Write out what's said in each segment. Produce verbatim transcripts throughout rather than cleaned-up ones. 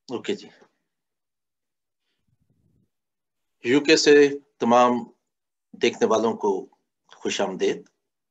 Okay जी। UK से तमाम देखने वालों को खुशामदीद।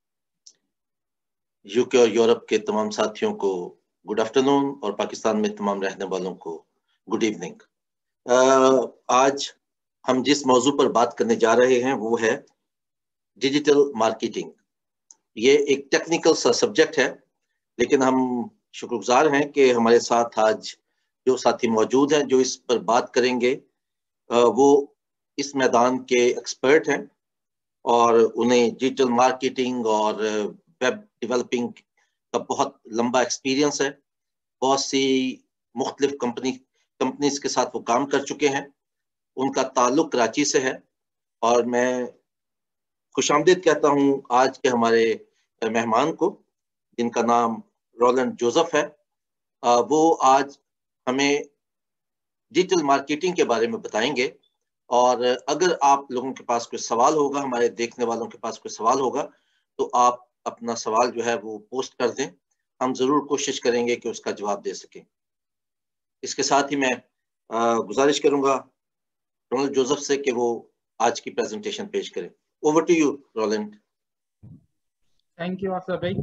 यूके और यूरोप के तमाम साथियों को गुड आफ्टरनून और पाकिस्तान में तमाम रहने वालों को गुड इवनिंग। आज हम जिस मौजू पर बात करने जा रहे हैं वो है डिजिटल मार्केटिंग। ये एक टेक्निकल सा सब्जेक्ट है, लेकिन हम शुक्रगुजार हैं कि हमारे साथ आज जो साथी मौजूद हैं जो इस पर बात करेंगे वो इस मैदान के एक्सपर्ट हैं और उन्हें डिजिटल मार्केटिंग और वेब डेवलपिंग का बहुत लंबा एक्सपीरियंस है। बहुत सी मुख्तलिफ कंपनी कंपनीज के साथ वो काम कर चुके हैं। उनका ताल्लुक कराची से है और मैं खुशामदीद कहता हूं आज के हमारे मेहमान को, जिनका नाम रोलैंड जोसेफ है। वो आज हमें डिजिटल मार्केटिंग के बारे में बताएंगे और अगर आप लोगों के पास कोई सवाल होगा, हमारे देखने वालों के पास कोई सवाल होगा, तो आप अपना सवाल जो है वो पोस्ट कर दें। हम जरूर कोशिश करेंगे कि उसका जवाब दे सकें। इसके साथ ही मैं गुजारिश करूंगा रोलैंड जोसेफ से कि वो आज की प्रेजेंटेशन पेश करें। Over to you Roland. Thank you Aafar भाई।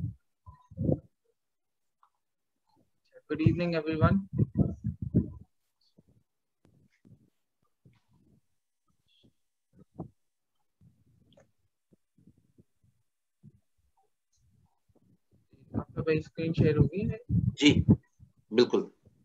Good evening everyone. आपका भाई स्क्रीन शेयर होगी है? जी बिल्कुल।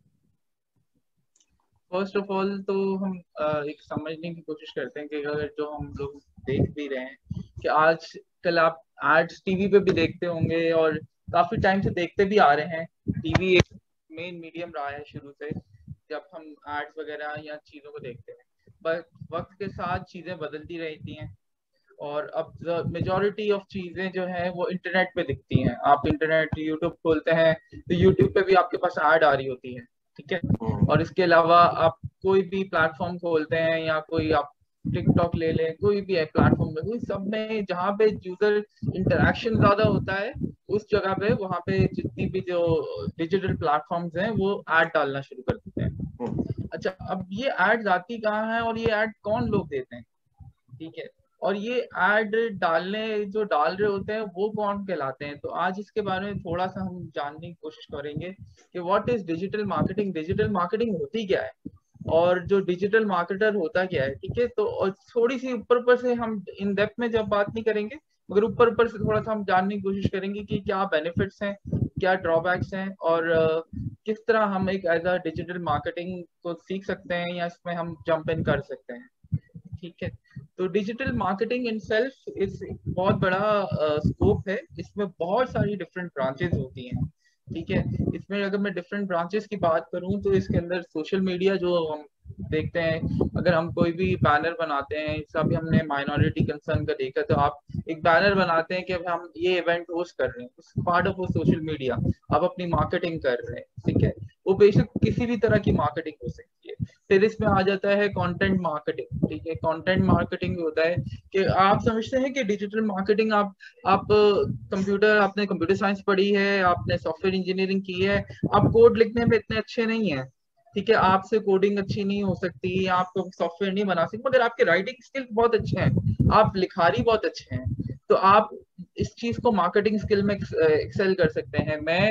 फर्स्ट ऑफ ऑल तो हम एक समझने की कोशिश करते हैं कि अगर जो हम लोग देख भी रहे हैं कि आज कल आप एड्स टीवी पे भी देखते होंगे और काफी टाइम से देखते भी आ रहे हैं। टीवी एक मेन मीडियम रहा है शुरू से, जब हम एड्स वगैरह या चीजों को देखते हैं। बट वक्त के साथ चीजें बदलती रहती हैं और अब मेजॉरिटी ऑफ चीजें जो है वो इंटरनेट पे दिखती हैं। आप इंटरनेट यूट्यूब खोलते हैं तो यूट्यूब पे भी आपके पास ऐड आ रही होती है, ठीक है। और इसके अलावा आप कोई भी प्लेटफॉर्म खोलते हैं या कोई आप टिकटॉक ले लें, कोई भी है प्लेटफॉर्म में, कोई सब में जहाँ पे यूजर इंटरेक्शन ज्यादा होता है उस जगह पे वहाँ पे जितनी भी जो डिजिटल प्लेटफॉर्म्स हैं वो ऐड डालना शुरू कर देते हैं। अच्छा, अब ये ऐड आती कहाँ है और ये ऐड कौन लोग देते हैं, ठीक है, और ये ऐड डालने जो डाल रहे होते हैं वो कौन कहलाते हैं। तो आज इसके बारे में थोड़ा सा हम जानने की कोशिश करेंगे कि what is digital marketing, digital marketing होती क्या है और जो डिजिटल मार्केटर होता क्या है, ठीक है। तो थोड़ी सी ऊपर ऊपर से हम इन डेप्थ में जब बात नहीं करेंगे, मगर ऊपर ऊपर से थोड़ा सा हम जानने की कोशिश करेंगे कि क्या बेनिफिट्स हैं, क्या ड्रॉबैक्स हैं और किस तरह हम एक एज अ डिजिटल मार्केटिंग को सीख सकते हैं या इसमें हम जंप इन कर सकते हैं, ठीक है। तो डिजिटल मार्केटिंग इन सेल्फ इस बहुत बड़ा स्कोप uh, है। इसमें बहुत सारी डिफरेंट ब्रांचेस होती हैं, ठीक है। इसमें अगर मैं डिफरेंट ब्रांचेस की बात करूं तो इसके अंदर सोशल मीडिया जो हम देखते हैं, अगर हम कोई भी बैनर बनाते हैं, सब हमने माइनॉरिटी कंसर्न का देखा, तो आप एक बैनर बनाते हैं कि हम ये इवेंट होस्ट कर रहे हैं, पार्ट ऑफ वो सोशल मीडिया आप अपनी मार्केटिंग कर रहे हैं, ठीक है। वो बेशक किसी भी तरह की मार्केटिंग हो सकती है। फिर इसमें आ जाता है कंटेंट मार्केटिंग, ठीक है। कंटेंट मार्केटिंग होता है कि आप समझते हैं कि डिजिटल मार्केटिंग आप आप कंप्यूटर आपने कंप्यूटर साइंस पढ़ी है, आपने सॉफ्टवेयर इंजीनियरिंग की है, आप कोड लिखने में इतने अच्छे नहीं है, ठीक है, आपसे कोडिंग अच्छी नहीं हो सकती, आप सॉफ्टवेयर नहीं बना सकते, मगर आपके राइटिंग स्किल्स बहुत अच्छे हैं, आप लिखारी बहुत अच्छे हैं, तो आप इस चीज को मार्केटिंग स्किल में एक्सेल कर सकते हैं। मैं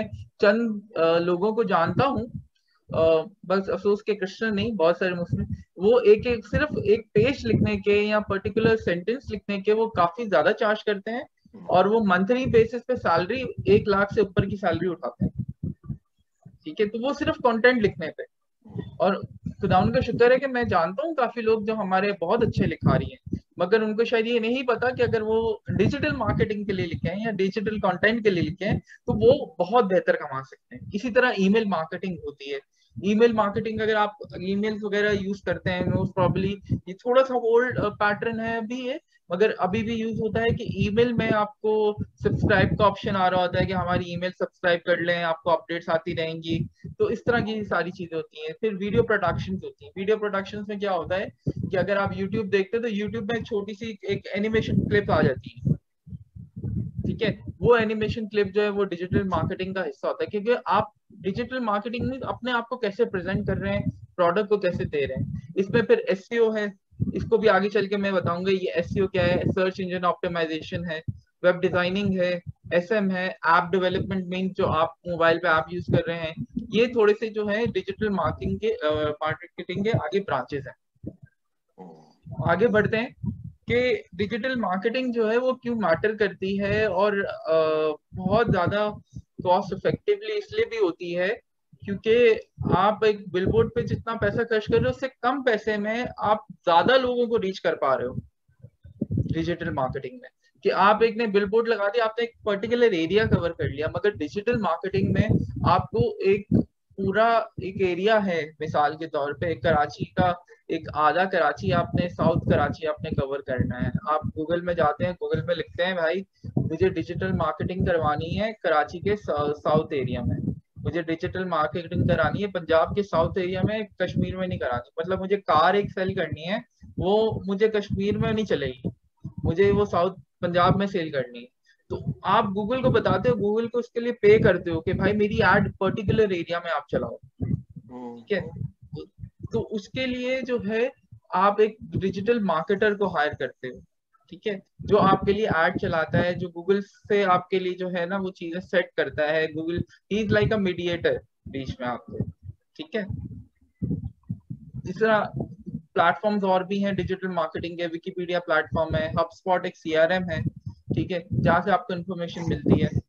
चंद लोगों को जानता हूँ, Uh, बस अफसोस के क्रिश्चियन नहीं, बहुत सारे मुस्लिम, वो एक एक सिर्फ एक पेज लिखने के या पर्टिकुलर सेंटेंस लिखने के वो काफी ज्यादा चार्ज करते हैं और वो मंथली बेसिस पे सैलरी एक लाख से ऊपर की सैलरी उठाते हैं, ठीक है। तो वो सिर्फ कंटेंट लिखने पे, और खुदाउन का शुक्र है कि मैं जानता हूँ काफी लोग जो हमारे बहुत अच्छे लिखारी हैं, मगर उनको शायद ये नहीं पता कि अगर वो डिजिटल मार्केटिंग के लिए लिखे हैं या डिजिटल कंटेंट के लिए लिखे हैं तो वो बहुत बेहतर कमा सकते हैं। इसी तरह ईमेल मार्केटिंग होती है। ईमेल मार्केटिंग अगर आप ईमेल्स वगैरह यूज करते हैं, मोस्ट प्रॉब्ली ये थोड़ा सा ओल्ड पैटर्न है अभी है, मगर अभी भी यूज होता है कि ईमेल में आपको सब्सक्राइब का ऑप्शन आ रहा होता है कि हमारी ईमेल सब्सक्राइब कर लें, आपको अपडेट्स आती रहेंगी। तो इस तरह की सारी चीजें होती हैं। फिर वीडियो प्रोडक्शंस होती हैं। वीडियो प्रोडक्शंस में क्या होता है कि अगर आप यूट्यूब देखते हैं तो यूट्यूब में छोटी सी एक एनिमेशन क्लिप आ जाती है, ठीक है। वो एनिमेशन क्लिप जो है वो डिजिटल मार्केटिंग का हिस्सा होता है, क्योंकि आप डिजिटल मार्केटिंग में अपने आप को कैसे प्रेजेंट कर रहे हैं, प्रोडक्ट को कैसे दे रहे हैं। इसमें फिर एसईओ है, इसको भी आगे चल के मैं बताऊंगा ये एसईओ क्या है, सर्च इंजन ऑप्टिमाइजेशन है, वेब डिजाइनिंग है, एसएम है, ऐप डेवलपमेंट मीन जो आप मोबाइल पे ऐप यूज कर रहे हैं, ये थोड़े से जो है डिजिटल मार्केटिंग के मार्केटिंग के आगे ब्रांचेस हैं। आगे बढ़ते हैं कि डिजिटल मार्केटिंग जो है वो क्यों मैटर करती है और आ, बहुत ज्यादा कॉस्ट इफेक्टिवली इसलिए भी होती है क्योंकि आप एक बिलबोर्ड पे जितना पैसा खर्च कर रहे हो उससे कम पैसे में आप ज्यादा लोगों को रीच कर पा रहे हो डिजिटल मार्केटिंग में। कि आप एक ने बिलबोर्ड लगा दिया, आपने एक पर्टिकुलर एरिया कवर कर लिया, मगर डिजिटल मार्केटिंग में आपको एक पूरा एक एरिया है, मिसाल के तौर पे कराची का एक आधा कराची आपने, साउथ कराची आपने कवर करना है। आप गूगल में जाते हैं, गूगल में लिखते हैं भाई मुझे डिजिटल मार्केटिंग करवानी है कराची के साउथ एरिया में, मुझे डिजिटल मार्केटिंग करानी है पंजाब के साउथ एरिया में, कश्मीर में नहीं करानी, मतलब मुझे कार एक सेल करनी है वो मुझे कश्मीर में नहीं चलेगी, मुझे वो साउथ पंजाब में सेल करनी है। तो आप गूगल को बताते हो, गूगल को उसके लिए पे करते हो कि भाई मेरी एड पर्टिकुलर एरिया में आप चलाओ, ठीक है। तो उसके लिए जो है आप एक डिजिटल मार्केटर को हायर करते हो, ठीक है, जो आपके लिए एड चलाता है, जो गूगल से आपके लिए जो है ना वो चीजें सेट करता है। Google he is like a mediator बीच में आपके, ठीक है। इस तरह प्लेटफॉर्म्स और भी हैं डिजिटल मार्केटिंग के, विकिपीडिया प्लेटफॉर्म है, हबस्पॉट एक सीआरएम है, ठीक है, जहाँ से आपको इन्फॉर्मेशन मिलती है।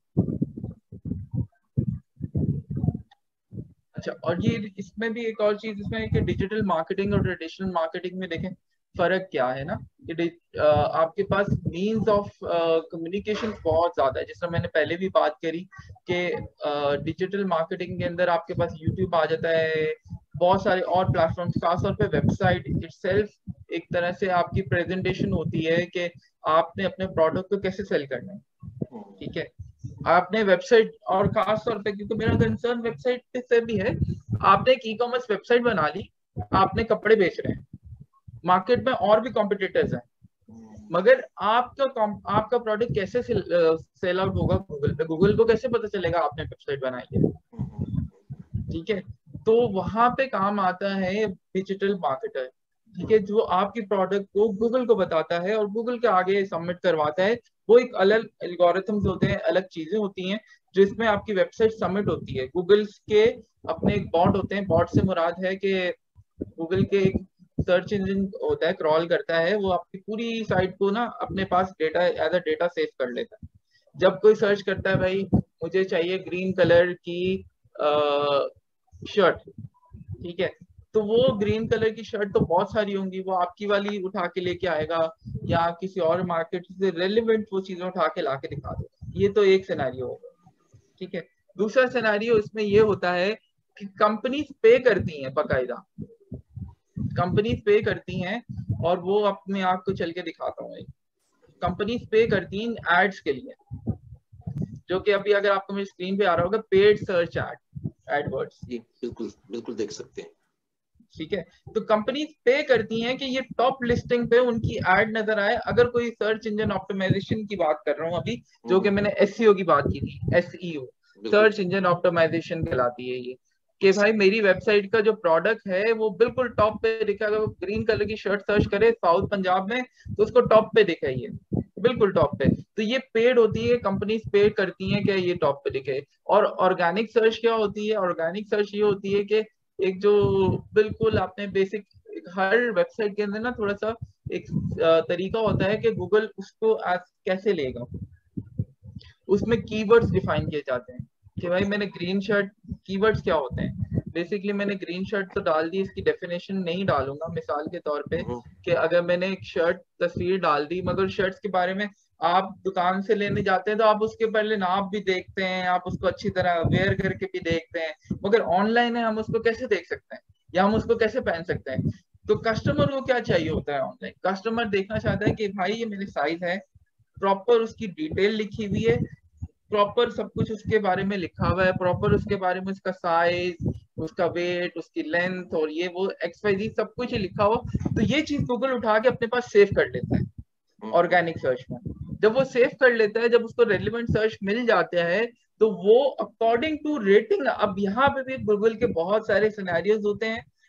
अच्छा, और ये इसमें भी एक और चीज इसमें है कि डिजिटल मार्केटिंग और ट्रेडिशनल मार्केटिंग में देखें फर्क क्या है ना, कि आपके पास मीन्स ऑफ कम्युनिकेशन बहुत ज्यादा है। जिस तरह मैंने पहले भी बात करी कि डिजिटल मार्केटिंग के अंदर आपके पास यूट्यूब आ जाता है, बहुत सारे और प्लेटफॉर्म्स, खासतौर पे वेबसाइट इटसेल्फ एक तरह से आपकी प्रेजेंटेशन होती है कि आपने अपने प्रोडक्ट को कैसे सेल करना है, ठीक है। आपने वेबसाइट, और खास तौर पे क्योंकि मेरा कंसर्न वेबसाइट से भी है, आपने एक ई कॉमर्स वेबसाइट बना ली, आपने कपड़े बेच रहे हैं, मार्केट में और भी कॉम्पिटिटर्स हैं, मगर आपका आपका प्रोडक्ट कैसे सेल आउट होगा गूगल पे, गूगल को कैसे पता चलेगा आपने वेबसाइट बनाई है, ठीक है। तो वहां पे काम आता है डिजिटल मार्केटर, ठीक है, जो आपकी प्रोडक्ट को गूगल को बताता है और गूगल के आगे सबमिट करवाता है। वो एक अलग एल्गोरिथम्स होते हैं, अलग चीजें होती हैं जिसमें आपकी वेबसाइट सबमिट होती है। गूगल के अपने एक बॉट होते हैं, बॉट से मुराद है कि गूगल के एक सर्च इंजन होता है, क्रॉल करता है, वो आपकी पूरी साइट को ना अपने पास data as a data save कर लेता है। जब कोई सर्च करता है भाई मुझे चाहिए ग्रीन कलर की शर्ट, ठीक है, तो वो ग्रीन कलर की शर्ट तो बहुत सारी होंगी, वो आपकी वाली उठा के लेके आएगा या किसी और मार्केट से रेलेवेंट वो चीजें उठा के ला के दिखा देगा। ये तो एक सिनेरियो होगा, ठीक है। दूसरा सिनेरियो इसमें ये होता है कि कंपनी पे करती हैं, बाकायदा कंपनी पे करती हैं, और वो अपने आप को चल के दिखाता हूँ, कंपनी पे करती हैं एड्स के लिए, जो कि अभी अगर आपको मेरी स्क्रीन पे आ रहा होगा, पेड सर्च एड एडवर्ड्स, बिल्कुल बिल्कुल देख सकते हैं, ठीक है। तो कंपनी पे करती हैं कि ये टॉप लिस्टिंग पे उनकी एड नजर आए। अगर कोई सर्च इंजन ऑप्टिमाइजेशन की बात कर रहा हूँ अभी, जो कि मैंने एसईओ की बात की थी, एसईओ सर्च इंजन ऑप्टिमाइजेशन कहलाती है ये, कि भाई मेरी वेबसाइट का जो प्रोडक्ट है वो बिल्कुल टॉप पे दिखे। अगर वो ग्रीन कलर की शर्ट सर्च करे साउथ पंजाब में तो उसको टॉप पे दिखे, ये बिल्कुल टॉप पे। तो ये पेड होती है, कंपनीज पे करती हैं कि ये टॉप पे दिखे। और ऑर्गेनिक सर्च क्या होती है? ऑर्गेनिक सर्च ये होती है कि एक जो बिल्कुल आपने बेसिक, हर वेबसाइट के अंदर ना थोड़ा सा एक तरीका होता है कि गूगल उसको कैसे लेगा, उसमें कीवर्ड्स डिफाइन किए जाते हैं कि भाई मैंने ग्रीन शर्ट, कीवर्ड्स क्या होते हैं बेसिकली, मैंने ग्रीन शर्ट तो डाल दी, इसकी डेफिनेशन नहीं डालूंगा, मिसाल के तौर पे कि अगर मैंने एक शर्ट तस्वीर डाल दी, मगर शर्ट्स के बारे में आप दुकान से लेने जाते हैं तो आप उसके पहले नाप भी देखते हैं, आप उसको अच्छी तरह वेयर करके भी देखते हैं, मगर ऑनलाइन है हम उसको कैसे देख सकते हैं या हम उसको कैसे पहन सकते हैं? तो कस्टमर को क्या चाहिए होता है ऑनलाइन? कस्टमर देखना चाहता है कि भाई ये मेरी साइज है, प्रॉपर उसकी डिटेल लिखी हुई है, प्रॉपर सब कुछ उसके बारे में लिखा हुआ है, प्रॉपर उसके बारे में उसका साइज, उसका वेट, उसकी लेंथ और ये वो एक्स वाई जी सब कुछ लिखा हो। तो ये चीज गूगल उठा के अपने पास सेव कर लेता है ऑर्गेनिक सर्च में। जब वो सेव कर लेता है, जब उसको रेलिवेंट सर्च मिल जाता है, तो वो अकॉर्डिंग टू रेटिंग, अब यहाँ पे भी गूगल के बहुत सारे सिनेरियोज होते हैं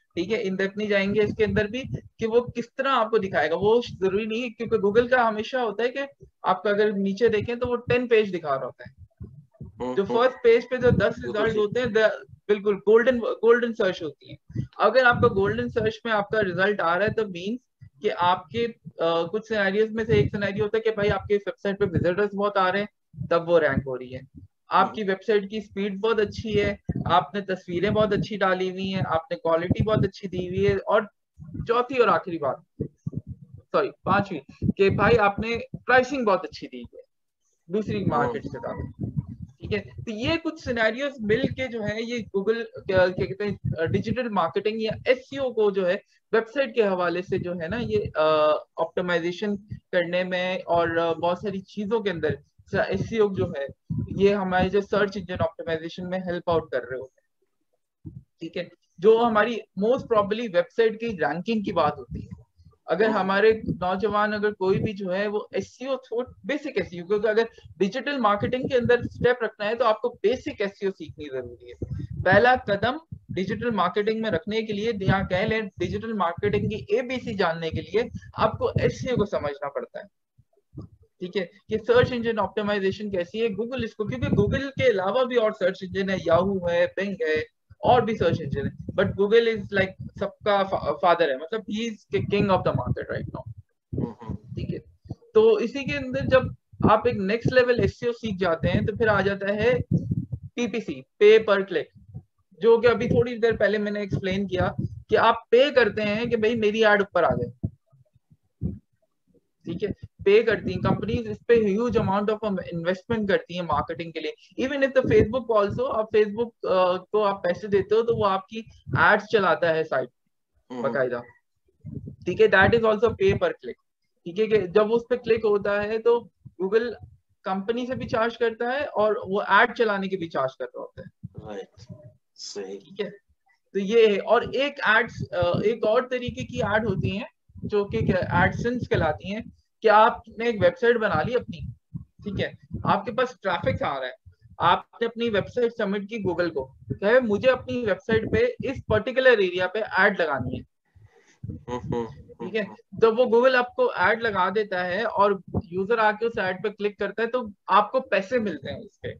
ठीक है, इन डेप्थ नहीं जाएंगे इसके अंदर भी कि वो किस तरह आपको दिखाएगा। वो जरूरी नहीं है, क्योंकि गूगल का हमेशा होता है कि आपका अगर नीचे देखें तो वो टेन पेज दिखा रहा होता है। जो फर्स्ट पेज पे जो दस रिजल्ट होते हैं बिल्कुल गोल्डन गोल्डन सर्च होती है। अगर आपका गोल्डन सर्च में आपका रिजल्ट आ रहा है तो मीन्स कि आपके आ, कुछ सिनेरियोज में से एक सिनेरियो होता है कि भाई आपके वेबसाइट पे विजिटर्स बहुत आ रहे हैं, तब वो रैंक हो रही है। आपकी वेबसाइट की स्पीड बहुत अच्छी है, आपने तस्वीरें बहुत अच्छी डाली हुई हैं, आपने क्वालिटी बहुत अच्छी दी हुई है, और चौथी और आखिरी बात, सॉरी पांचवी, कि भाई आपने प्राइसिंग बहुत अच्छी दी है दूसरी मार्केट से ज्यादा। ठीक है, तो ये कुछ सिनेरियोस मिल के जो है ये गूगल क्या कहते हैं डिजिटल मार्केटिंग या एसईओ को जो है वेबसाइट के हवाले से जो है ना ये ऑप्टिमाइजेशन करने में और बहुत सारी चीजों के अंदर एसईओ जो है ये हमारे जो सर्च इंजन ऑप्टिमाइजेशन में हेल्प आउट कर रहे होते हैं। ठीक है, जो हमारी मोस्ट प्रॉब्ली वेबसाइट की रैंकिंग की बात होती है। अगर हमारे नौजवान अगर कोई भी जो है वो एसईओ बेसिक एसईओ, क्योंकि अगर डिजिटल मार्केटिंग के अंदर स्टेप रखना है तो आपको बेसिक एसईओ सीखनी जरूरी है। पहला कदम डिजिटल मार्केटिंग में रखने के लिए, यहाँ कह लें डिजिटल मार्केटिंग की एबीसी जानने के लिए आपको एसईओ को समझना पड़ता है। ठीक है, कि सर्च इंजन ऑप्टिमाइजेशन कैसी है, गूगल इसको, क्योंकि गूगल के अलावा भी और सर्च इंजन है, याहू है, बिंग है, और भी सर्च इंजन है, बट गूगल इज लाइक सबका फादर है, मतलब he is king of the market right now. ठीक है, तो इसी के अंदर जब आप एक नेक्स्ट लेवल एसईओ सीख जाते हैं तो फिर आ जाता है पीपीसी, पे पर क्लिक, जो कि अभी थोड़ी देर पहले मैंने एक्सप्लेन किया कि आप पे करते हैं कि भाई मेरी एड ऊपर आ जाए। ठीक है, पे करती हैं कंपनीज, इस पे ह्यूज अमाउंट ऑफ इन्वेस्टमेंट करती हैं मार्केटिंग के लिए। Even if the Facebook also, आप फेसबुक को आप पैसे देते हो तो वो आपकी एड्स चलाता है साइट बकायदा। ठीक है, दैट इज ऑल्सो पे पर क्लिक। ठीक है, कि जब उस पर क्लिक होता है तो गूगल कंपनी से भी चार्ज करता है और वो एड चलाने के भी चार्ज कर रहा होता है। राइट, सही। ठीक है, तो ये है। और एक एड्स, एक और तरीके की एड होती हैं जो कि एडसेंस कहलाती हैं, कि आपने एक वेबसाइट बना ली अपनी, ठीक है, आपके पास ट्रैफिक आ रहा है, आपने अपनी वेबसाइट सबमिट की गूगल को, कहे मुझे अपनी वेबसाइट पे इस पर्टिकुलर एरिया पे ऐड लगानी है। ठीक है, तो वो गूगल आपको ऐड लगा देता है और यूजर आके उस ऐड पे क्लिक करता है तो आपको पैसे मिलते हैं उसके।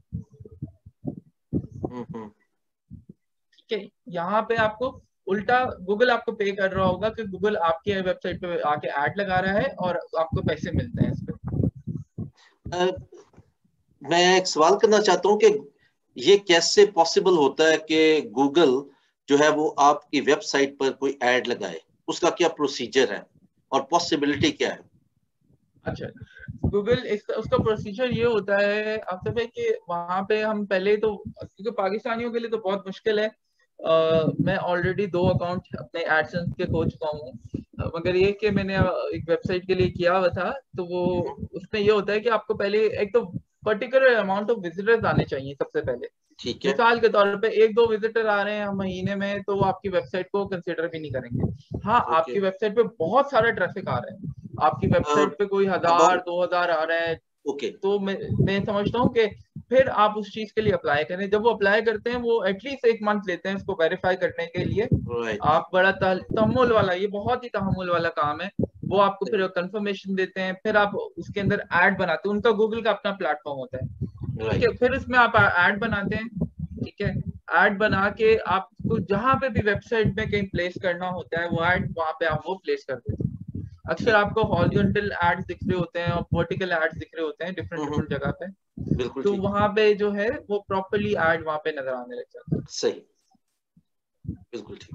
ठीक है, यहाँ पे आपको उल्टा गूगल आपको पे कर रहा होगा कि गूगल आपके वेबसाइट पे आके ऐड लगा रहा है और आपको पैसे मिलते हैं इस पे। मैं एक सवाल करना चाहता हूँ कि ये कैसे पॉसिबल होता है कि गूगल जो है वो आपकी वेबसाइट पर कोई ऐड लगाए, उसका क्या प्रोसीजर है और पॉसिबिलिटी क्या है? अच्छा, गूगल इसका उसका प्रोसीजर ये होता है आपसे भाई कि वहां पे हम पहले तो, क्योंकि पाकिस्तानियों के लिए तो बहुत मुश्किल है, Uh, मैं ऑलरेडी दो अकाउंट अपने एडसेंस के खो चुका हूँ, मगर ये कि मैंने एक वेबसाइट के लिए किया हुआ था, तो वो उसमें ये होता है कि आपको पहले एक तो पर्टिकुलर अमाउंट ऑफ विजिटर्स आने चाहिए सबसे पहले। ठीक है, मिसाल के तौर पे एक दो विजिटर आ रहे हैं महीने में तो वो आपकी वेबसाइट को कंसिडर भी नहीं करेंगे। हाँ, आपकी वेबसाइट पे बहुत सारा ट्रैफिक आ रहा है, आपकी वेबसाइट पे कोई हजार दो हजार आ रहा है, ओके, तो मैं मैं समझता हूँ कि फिर आप उस चीज के लिए अप्लाई करें। जब वो अप्लाई करते हैं वो एटलीस्ट एक मंथ लेते हैं उसको वेरीफाई करने के लिए। right. आप बड़ा तहम्मुल वाला, ये बहुत ही तहम्मुल वाला काम है। वो आपको फिर कंफर्मेशन देते हैं, फिर आप उसके अंदर ऐड बनाते हैं, उनका गूगल का अपना प्लेटफॉर्म होता है। right. ठीक है, फिर उसमें आप ऐड बनाते हैं। ठीक है, ऐड बना के आपको जहां पे भी वेबसाइट में कहीं प्लेस करना होता है वो ऐड वहां पे आप वो प्लेस कर देते हैं। अक्सर आपको हॉरिजॉन्टल एड्स दिख रहे होते हैं और वर्टिकल एड्स दिख रहे होते हैं डिफरेंट डिफरेंट जगह पे, बिल्कुल, तो वहां पे जो है वो प्रॉपर्ली ऐड वहां पे नजर आने लग जाता है। सही, बिल्कुल ठीक।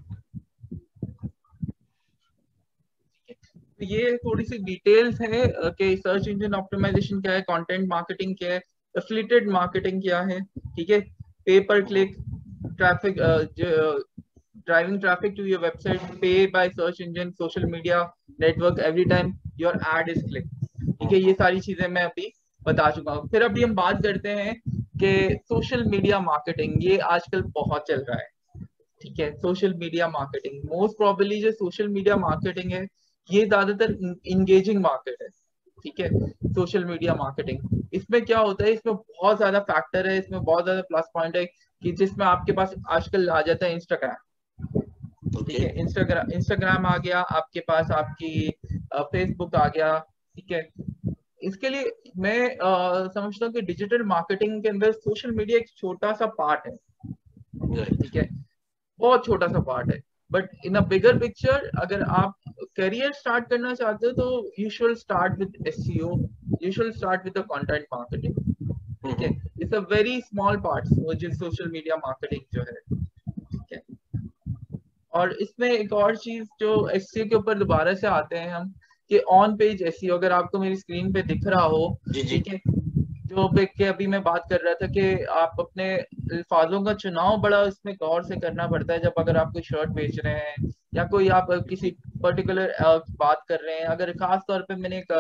ये थोड़ी सी डिटेल्स है कि सर्च इंजन ऑप्टिमाइजेशन क्या है, कंटेंट मार्केटिंग क्या है, एफिलिएटेड मार्केटिंग क्या है। ठीक है, pay per click, traffic, driving traffic to your website, pay by search engine, social media network every time your ad is click. ठीक है, ये सारी चीजें मैं अभी बता चुका हूँ। फिर अभी हम बात करते हैं कि सोशल मीडिया मार्केटिंग, ये आजकल बहुत चल रहा है। ठीक है, social media marketing, most probably जो सोशल मीडिया मार्केटिंग है ये ज्यादातर इंगेजिंग मार्केट है। ठीक है, सोशल मीडिया मार्केटिंग, इसमें क्या होता है, इसमें बहुत ज्यादा फैक्टर है, इसमें बहुत ज्यादा प्लस पॉइंट है कि जिसमें आपके पास आजकल आ जाता है इंस्टाग्राम। ठीक है। इंस्टाग्राम इंस्टाग्राम आ गया आपके पास, आपकी फेसबुक आ गया, ठीक है। इसके लिए मैं आ, समझता हूँ कि डिजिटल मार्केटिंग के अंदर सोशल मीडिया एक छोटा सा पार्ट है, ठीक है, बहुत छोटा सा पार्ट है। But in a bigger picture अगर आप करियर स्टार्ट करना चाहते हो तो you should start with SEO, you should start with the content marketing, ठीक है। It's a very small part which is social media marketing जो है, ठीक है। और इसमें एक और चीज जो एसईओ के ऊपर दोबारा से आते हैं हम, कि ऑन पेज एसईओ, अगर आपको मेरी स्क्रीन पे दिख रहा हो, ठीक है, जो के अभी मैं बात कर रहा था कि आप अपने अल्फाजों का चुनाव बड़ा इसमें गौर से करना पड़ता है। जब अगर आप कोई शर्ट बेच रहे हैं या कोई आप किसी पर्टिकुलर बात कर रहे हैं, अगर खास तौर पे मैंने एक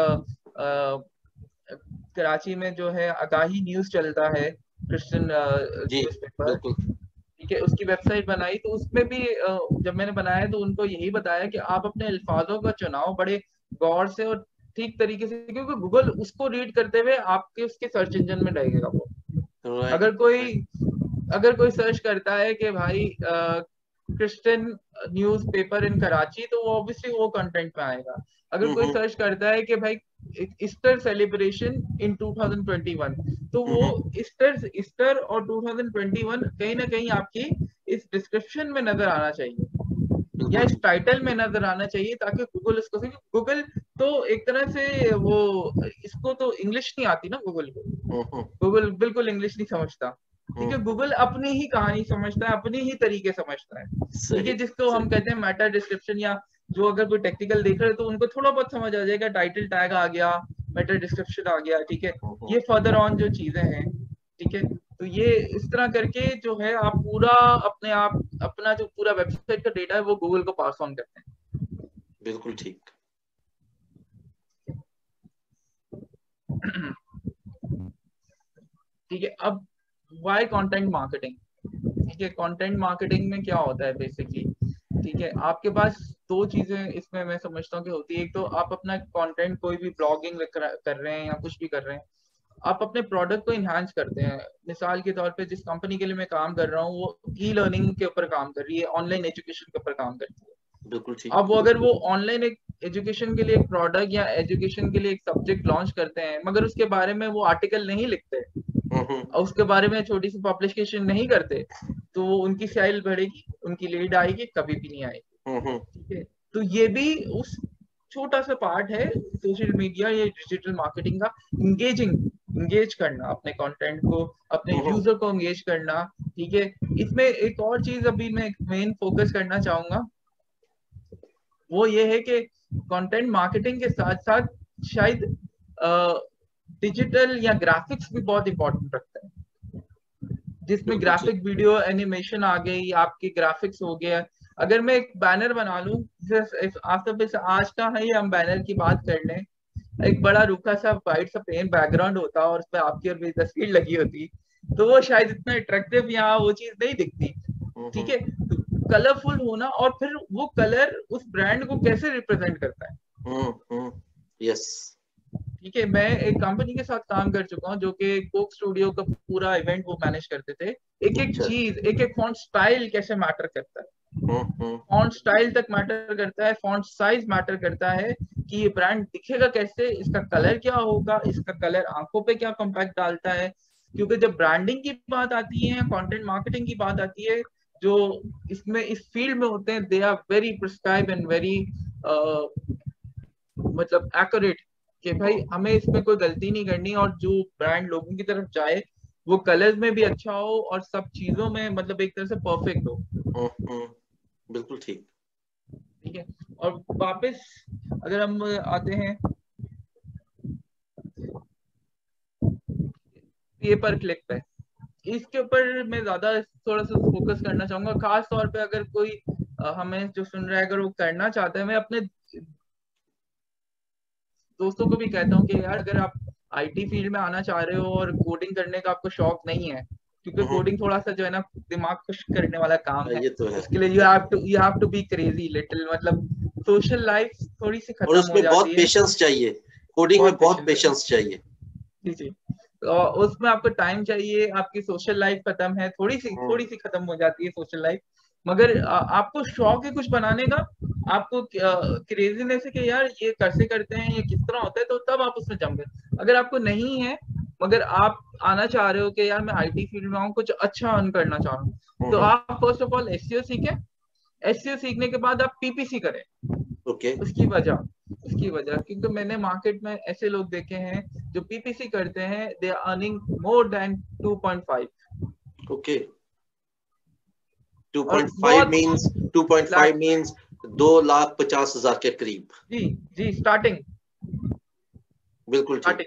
कराची में जो है आगाही न्यूज चलता है, क्रिश्चियन न्यूज़पेपर, ठीक है, उसकी वेबसाइट बनाई, तो उसमें भी जब मैंने बनाया तो उनको यही बताया कि आप अपने अल्फाजों का चुनाव बड़े गौर से और ठीक तरीके से, क्योंकि गूगल उसको रीड करते हुए आपके उसके सर्च इंजन में लगेगा वो। right, अगर कोई right. अगर कोई सर्च करता है कि भाई क्रिश्चियन न्यूज़पेपर इन कराची, तो वो ऑब्वियसली वो कंटेंट में आएगा। अगर कोई सर्च करता है कि भाई Easter celebration in two thousand twenty one, तो वो ईस्टर ईस्टर और टू थाउजेंड ट्वेंटी वन कहीं ना कहीं आपकी इस डिस्क्रिप्शन में नजर आना चाहिए या इस टाइटल में नजर आना चाहिए, ताकि गूगल उसको, गूगल तो एक तरह से वो, इसको तो इंग्लिश नहीं आती ना गूगल को, गूगल बिल्कुल इंग्लिश नहीं समझता, ठीक है। गूगल अपनी ही कहानी समझता है, अपनी ही तरीके समझता है, ठीक है, जिसको हम कहते हैं मेटा डिस्क्रिप्शन, या जो अगर कोई टेक्निकल देख रहे हो तो उनको थोड़ा बहुत समझ आ जाएगा, टाइटल टैग आ गया, मेटा डिस्क्रिप्शन आ गया, ठीक है। ये फर्दर ऑन जो चीजें हैं, ठीक है, तो ये इस तरह करके जो है आप पूरा अपने आप अपना जो पूरा वेबसाइट का डेटा है वो गूगल को पास ऑन करते हैं। बिल्कुल ठीक, ठीक है। अब वाई कंटेंट मार्केटिंग, ठीक है। कंटेंट मार्केटिंग में क्या होता है बेसिकली, ठीक है, आपके पास दो चीजें इसमें मैं समझता हूँ कि होती है। एक तो आप अपना कंटेंट, कोई भी ब्लॉगिंग कर रहे हैं या कुछ भी कर रहे हैं, आप अपने प्रोडक्ट को इन्हांस करते हैं। मिसाल के तौर पे जिस कंपनी के लिए मैं काम कर रहा हूँ वो ई लर्निंग के ऊपर काम कर रही है, ऑनलाइन एजुकेशन के ऊपर काम करती है। बिल्कुल ठीक। अब वो अगर वो ऑनलाइन एक एजुकेशन के लिए एक प्रोडक्ट या एजुकेशन के लिए एक सब्जेक्ट लॉन्च करते हैं, मगर उसके बारे में वो आर्टिकल नहीं लिखते और उसके बारे में छोटी सी पब्लिकेशन नहीं करते, तो उनकी सेल बढ़ेगी, उनकी लीड आएगी, कभी भी नहीं आएगी, ठीक है। तो ये भी उस छोटा सा पार्ट है सोशल मीडिया या डिजिटल मार्केटिंग का, इंगेजिंग इंगेज करना अपने कंटेंट को, अपने यूजर को इंगेज करना, ठीक है। इसमें एक और चीज अभी मैं मेन फोकस करना चाहूंगा, वो ये है कि कंटेंट मार्केटिंग के साथ साथ शायद डिजिटल या ग्राफिक्स भी बहुत इंपॉर्टेंट रखता है, जिसमें ग्राफिक वीडियो एनिमेशन आ गई, आपके ग्राफिक्स हो गया। अगर मैं एक बैनर बना लूं, आज का है हम बैनर की बात कर लें, एक बड़ा रूखा सा वाइट सा प्लेन बैकग्राउंड होता और उस पर आपकी और मेरी तस्वीर लगी होती, तो वो शायद इतना अट्रैक्टिव यहाँ वो चीज नहीं दिखती, ठीक है। तो कलरफुल होना, और फिर वो कलर उस ब्रांड को कैसे रिप्रेजेंट करता है, यस, ठीक है। मैं एक कंपनी के साथ काम कर चुका हूँ जो कि कोक स्टूडियो का पूरा इवेंट वो मैनेज करते थे। एक एक चीज, एक एक फॉन्ट स्टाइल कैसे मैटर करता है, फॉन्ट स्टाइल तक मैटर करता है, फॉन्ट साइज मैटर करता है कि ये ब्रांड दिखेगा कैसे, इसका कलर क्या होगा, इसका कलर आंखों पे क्या कॉम्पैक्ट डालता है। क्योंकि जब ब्रांडिंग की बात आती है, कंटेंट मार्केटिंग की बात आती है, जो इसमें इस फील्ड में होते हैं, they are very prescribe and very मतलब एक्यूरेट, कि भाई हमें इसमें कोई गलती नहीं करनी, और जो ब्रांड लोगों की तरफ जाए वो कलर्स में भी अच्छा हो और सब चीजों में मतलब एक तरह से परफेक्ट हो। बिल्कुल ठीक, ठीक है। और वापस अगर हम आते हैं पे पर क्लिक पे, इसके ऊपर मैं ज्यादा थोड़ा सा फोकस करना चाहूंगा, खास तौर पे अगर कोई हमें जो सुन रहा है अगर वो करना चाहता है। मैं अपने दोस्तों को भी कहता हूँ कि यार अगर आप आईटी फील्ड में आना चाह रहे हो और कोडिंग करने का आपको शौक नहीं है, क्योंकि कोडिंग थोड़ा सा जो है ना दिमाग खुश करने वाला काम है, तो है। उसके लिए you have to you have to be crazy little, मतलब सोशल लाइफ थोड़ी सी खत्म हो जाती है, और उसमें बहुत पेशेंस चाहिए, कोडिंग में बहुत पेशेंस चाहिए, जी जी। और उसमें आपको टाइम चाहिए, आपकी सोशल लाइफ खत्म है, थोड़ी सी थोड़ी सी खत्म हो जाती है सोशल लाइफ, मगर आ, आपको शौक है कुछ बनाने का, आपको क्रेजीनेस है कि यार ये कैसे करते हैं, ये किस तरह होता है, तो तब आप उसमें जम गए। अगर आपको नहीं है मगर आप आना चाह रहे हो कि यार मैं आईटी फील्ड में हूँ, कुछ अच्छा अर्न करना चाह रहा हूँ, तो आप फर्स्ट ऑफ ऑल एसईओ सीखें। एसईओ सीखने के बाद आप पीपीसी करें। Okay okay. उसकी वजह उसकी वजह क्योंकि मैंने मार्केट में ऐसे लोग देखे हैं जो पीपीसी करते हैं, they are earning more than two point five. Okay, two और पॉइंट फाइव बहुत means two point five means दो लाख पचास हजार के करीब। जी जी, स्टार्टिंग। बिल्कुल ठीक।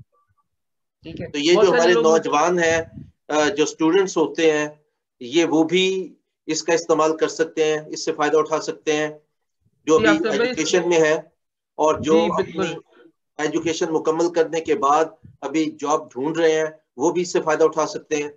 ठीक है, तो ये जो हमारे नौजवान हैं, जो स्टूडेंट्स होते हैं, ये वो भी इसका इस्तेमाल कर सकते हैं, इससे फायदा उठा सकते हैं, जो अभी एजुकेशन में है और जो अपनी एजुकेशन मुकम्मल करने के बाद अभी जॉब ढूंढ रहे हैं, वो भी इससे फायदा उठा सकते हैं।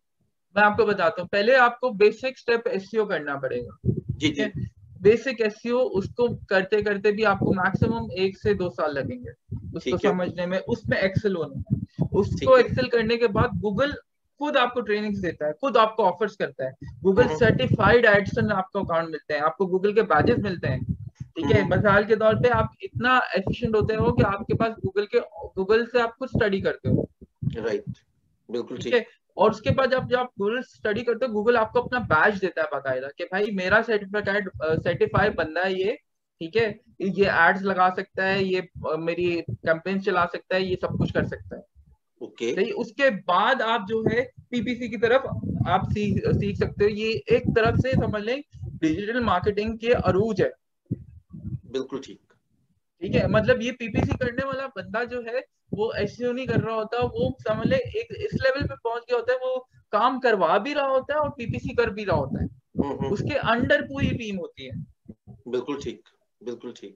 मैं आपको बताता हूँ, पहले आपको बेसिक स्टेप एसईओ करना पड़ेगा। जी जी। बेसिक एसईओ, उसको करते करते भी आपको मैक्सिमम एक से दो साल लगेंगे उसको समझने में, उसमें एक्सेल होने में। उसको एक्सेल करने के बाद गूगल खुद आपको ट्रेनिंग्स देता है, खुद आपको ऑफर्स करता है। गूगल सर्टिफाइड एडसन आपको अकाउंट मिलते हैं, आपको गूगल के बैजेस मिलते हैं। ठीक है, मिसाल के तौर पे आप इतना एफिशिएंट होते हो कि आपके पास गूगल के गूगल से आप खुद स्टडी करते हो। राइट, बिल्कुल ठीक है। और उसके बाद जब आप गूगल स्टडी करते हो, गूगल आपको अपना बैच देता है बाकायदा कि भाई मेरा सर्टिफाइड सर्टिफाइड बंदा है ये, ठीक है, ये एड्स लगा सकता है, ये मेरी कैंपेन चला सकता है, ये सब कुछ कर सकता है। Okay okay. उसके बाद आप जो है पीपीसी की तरफ आप सीख सीख सकते हो। ये एक तरफ से समझ लें डिजिटल मार्केटिंग के अरूज है। बिल्कुल ठीक। ठीक है, मतलब ये पीपीसी करने वाला बंदा जो है वो एसईओ नहीं कर रहा होता, वो समझ ले एक इस लेवल पे पहुंच गया होता है, वो काम करवा भी रहा होता है और पीपीसी कर भी रहा होता है। उसके अंडर पूरी टीम होती है। बिल्कुल ठीक, बिल्कुल ठीक।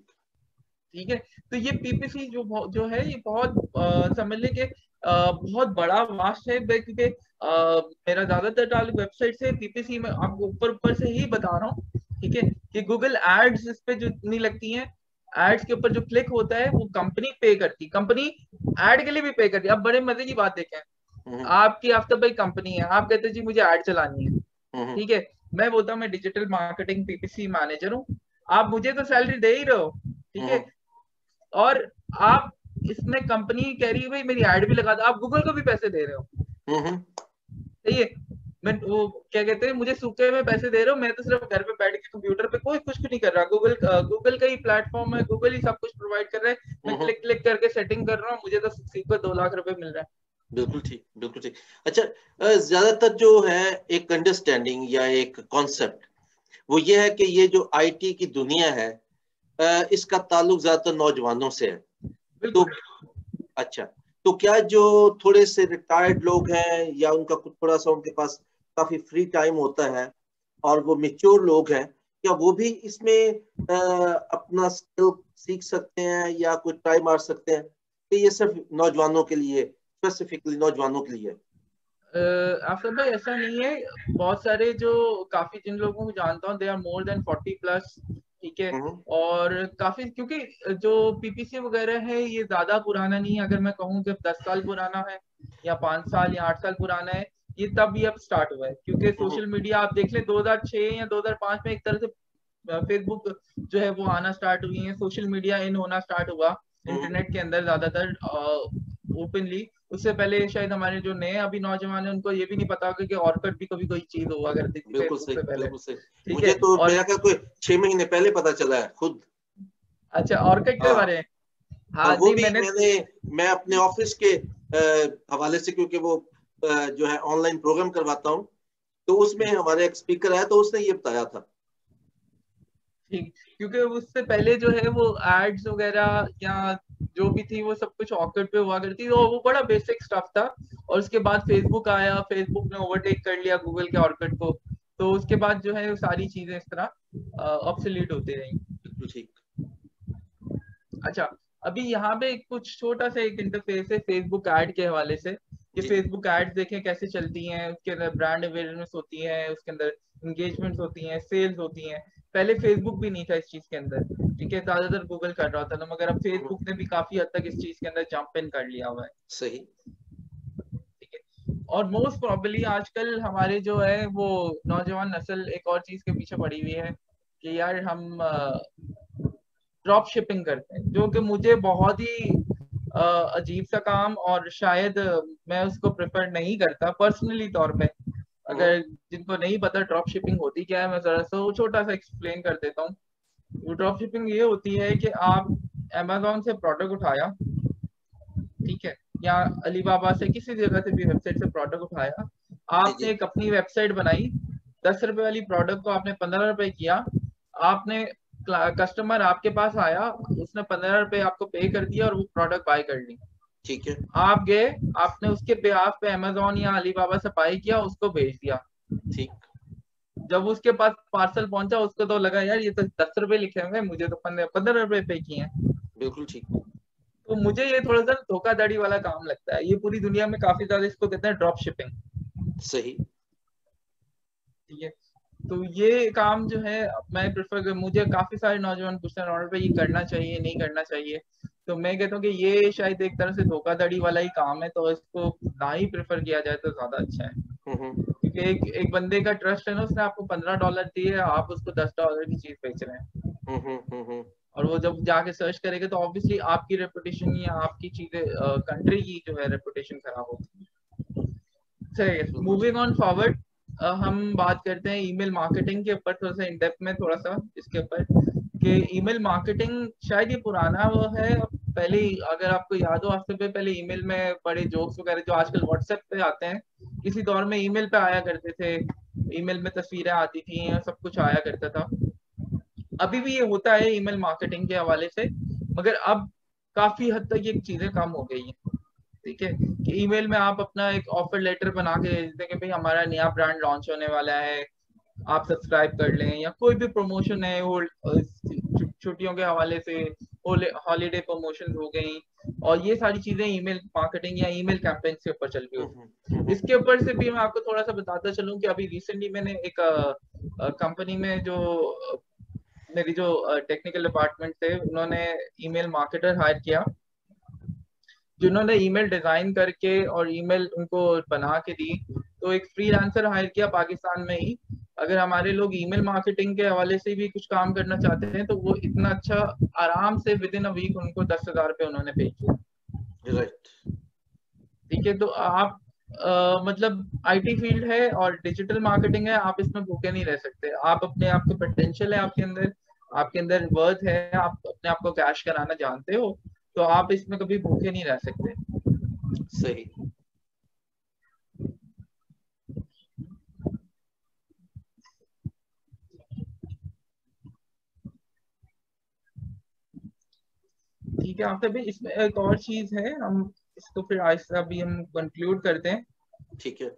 ठीक है, तो ये पीपीसी जो जो है ये बहुत समझ ले कि बहुत बड़ा वास्ट है, क्योंकि मेरा ज्यादातर ताल्लुक वेबसाइट से, पीपीसी में आपको ऊपर ऊपर से ही बता रहा हूँ। ठीक है, कि गूगल एड्स इस पे जो नहीं लगती हैं, एड्स के ऊपर जो क्लिक होता है वो कंपनी पे करती, कंपनी एड के लिए भी पे करती है। अब बड़े मजे की बात देखें, आपकी आफ्टर भाई कंपनी है, आप कहते हैं जी मुझे एड चलानी है। ठीक है, मैं बोलता हूँ मैं डिजिटल मार्केटिंग पीपीसी मैनेजर हूँ, आप मुझे तो सैलरी दे ही रहे हो। ठीक है, और आप इसमें कंपनी कह रही है भाई मेरी एड भी लगा दो, आप गूगल को भी पैसे दे रहे हो। सही है, मैं वो क्या कहते हैं, मुझे सूखे में पैसे दे रहे हो, मैं तो सिर्फ घर पे बैठ के कंप्यूटर पे कोई कुछ नहीं कर रहा, गूगल गूगल का ही प्लेटफॉर्म है, गूगल ही सब कुछ प्रोवाइड कर रहा है, मैं क्लिक क्लिक करके सेटिंग कर रहा हूँ, मुझे तो सीखो दो लाख रुपए मिल रहा है। बिल्कुल ठीक, बिल्कुल ठीक। अच्छा, ज्यादातर जो है एक अंडरस्टैंडिंग या एक कॉन्सेप्ट वो ये है कि ये जो आईटी की दुनिया है इसका ताल्लुक ज्यादातर नौजवानों से है। तो अच्छा, तो क्या जो थोड़े से रिटायर्ड लोग हैं या उनका कुछ थोड़ा सा उनके पास काफी फ्री टाइम होता है और वो मेच्योर लोग हैं, क्या वो भी इसमें आ, अपना स्किल सीख सकते हैं या कुछ ट्राई मार सकते हैं, कि ये सिर्फ नौजवानों के लिए, स्पेसिफिकली नौजवानों के लिए? आफर भाई ऐसा नहीं है, बहुत सारे जो काफी जिन लोगों को जानता हूँ they are more than forty plus. ठीक है, और काफी क्योंकि जो पीपीसी वगैरह है ये ज्यादा पुराना नहीं है, अगर मैं कहूँ कि दस साल पुराना है या पांच साल या आठ साल पुराना है, ये तब भी अब स्टार्ट हुआ है। क्योंकि सोशल मीडिया आप देख ले दो हज़ार छह या दो हज़ार पांच में एक तरह से फेसबुक जो है वो आना स्टार्ट हुई है, सोशल मीडिया इन होना स्टार्ट हुआ इंटरनेट के अंदर ज्यादातर ओपनली। उससे पहले शायद हमारे जो नए अभी नौजवान है उनको ये भी नहीं पता होगा कि ऑर्कुट भी कभी कोई चीज हुआ करती थी फेसबुक से पहले। बिल्कुल सही। मुझे तो और मेरा क्या कोई छह महीने पहले पता चला है खुद। अच्छा, ऑर्कुट के बारे में? हाँ, वो भी मैंने, मैंने मैं अपने ऑफिस के हवाले से, क्योंकि वो आ, जो है ऑनलाइन प्रोग्राम करवाता हूँ, तो उसमें हमारे एक स्पीकर आया तो उसने ये बताया था। ठीक, क्योंकि उससे पहले जो है वो एड्स वगैरह या जो भी थी वो सब कुछ ऑर्कुट पे हुआ करती थी, तो वो बड़ा बेसिक स्टफ था। और उसके बाद फेसबुक आया, फेसबुक ने ओवरटेक कर लिया गूगल के ऑर्कुट को, तो उसके बाद जो है वो सारी चीजें इस तरह ऑब्सोलीट होती रही। बिल्कुल ठीक। अच्छा, अभी यहाँ पे कुछ छोटा सा एक इंटरफेस है फेसबुक ऐड के हवाले से, कि फेसबुक एड्स देखें कैसे चलती हैं, उसके अंदर ब्रांड अवेयरनेस होती है, उसके अंदर एंगेजमेंट होती हैं, सेल्स होती हैं। पहले फेसबुक भी नहीं था इस चीज के अंदर, ठीक है, ज्यादातर गूगल कर रहा था, मगर अब फेसबुक ने भी काफी हद तक इस चीज के अंदर जंप इन कर लिया हुआ है। सही। ठीक है, और मोस्ट प्रोबेबली आजकल हमारे जो है वो नौजवान नस्ल एक और चीज के पीछे पड़ी हुई है कि यार हम ड्रॉप शिपिंग करते हैं, जो कि मुझे बहुत ही अ, अजीब सा काम, और शायद मैं उसको प्रेफर नहीं करता पर्सनली तौर पे। अगर जिनको नहीं पता ड्रॉप शिपिंग होती क्या है, मैं जरा सा वो छोटा सा एक्सप्लेन कर देता हूँ। ड्रॉप शिपिंग ये होती है कि आप अमेजोन से प्रोडक्ट उठाया, ठीक है, या अलीबाबा से किसी जगह से भी वेबसाइट से प्रोडक्ट उठाया, जी आपने जी। एक अपनी वेबसाइट बनाई, दस रुपए वाली प्रोडक्ट को आपने पंद्रह रुपए किया, आपने कस्टमर आपके पास आया, उसने पंद्रह रुपए आपको पे कर दिया और वो प्रोडक्ट बाय कर ली। ठीक है। आप गए, आपने उसके बेहाफ पे अमेजोन या अलीबाबा से बाय किया, उसको भेज दिया। ठीक। जब उसके पास पार्सल पहुंचा, उसको तो लगा यार ये तो दस रुपए लिखे हुए, मुझे तो पंद्रह पंद्रह रुपए पे किए हैं। बिल्कुल ठीक। तो मुझे ये थोड़ा सा धोखाधड़ी वाला काम लगता है। ये पूरी दुनिया में काफी ज्यादा इसको कहते हैं ड्रॉप शिपिंग। सही। ठीक है, तो ये काम जो है मैं प्रेफर कर, मुझे काफी सारे नौजवान पूछते हैं ऑर्डर पे ये करना चाहिए नहीं करना चाहिए, तो मैं कहता हूँ कि ये शायद एक तरह से धोखाधड़ी वाला ही काम है, तो इसको ना ही प्रेफर किया जाए तो ज्यादा अच्छा है। हम्म क्योंकि एक एक बंदे का ट्रस्ट है ना, उसने आपको पंद्रह डॉलर दिए, आप उसको दस डॉलर की चीज बेच रहे हैं, हम्म हम्म और वो जब जाके सर्च करेगा तो ऑब्वियसली आपकी रेपुटेशन या आपकी चीजें, कंट्री की जो है रेपुटेशन खराब होती है। चलिए बिल्कुल मूविंग ठीक। ऑन फॉरवर्ड, हम बात करते हैं ईमेल मार्केटिंग के ऊपर, थोड़ा सा इन डेप्थ में थोड़ा सा इसके ऊपर कि ईमेल मार्केटिंग शायद ये पुराना वो है। पहले अगर आपको याद हो, आज से पहले ईमेल में बड़े जोक्स वगैरह जो आजकल व्हाट्सएप पे आते हैं, किसी दौर में ईमेल पे आया करते थे, ईमेल में तस्वीरें आती थी, सब कुछ आया करता था। अभी भी ये होता है ईमेल मार्केटिंग के हवाले से, मगर अब काफी हद तक ये चीजें कम हो गई हैं। ठीक है, कि ईमेल में आप अपना एक ऑफर लेटर बना के भेज दें कि भाई हमारा नया ब्रांड लॉन्च होने वाला है, आप सब्सक्राइब कर लें, या कोई भी प्रमोशन है वो छुट्टियों के हवाले से, हॉलीडे प्रमोशन हो गई, और ये सारी चीजें ईमेल मार्केटिंग या ईमेल कैंपेन के ऊपर चल रही हम्म होती हम्म है। इसके ऊपर से भी मैं आपको थोड़ा सा बताता चलूं कि अभी रिसेंटली मैंने एक कंपनी में जो अ, मेरी जो टेक्निकल डिपार्टमेंट थे, उन्होंने ईमेल मार्केटर हायर किया, जिन्होंने ईमेल डिजाइन करके और ईमेल उनको बना के दी। तो एक फ्रीलांसर हायर किया पाकिस्तान में ही। अगर हमारे लोग ईमेल मार्केटिंग के हवाले से भी कुछ काम करना चाहते हैं तो वो इतना अच्छा, आराम से विद इन अ वीक उनको दस हजार रुपये उन्होंने पे किया। राइट। ठीक है, तो आप आ, मतलब आईटी फील्ड है और डिजिटल मार्केटिंग है, आप इसमें भूखे नहीं रह सकते। आप अपने आप को पोटेंशियल है आपके अंदर, आपके अंदर वर्थ है, आप अपने आप को कैश कराना जानते हो, तो आप इसमें कभी भूखे नहीं रह सकते। सही। ठीक है, आपसे भी इसमें एक और चीज है, हम इसको फिर आहिस्ता अभी हम कंक्लूड करते हैं। ठीक है।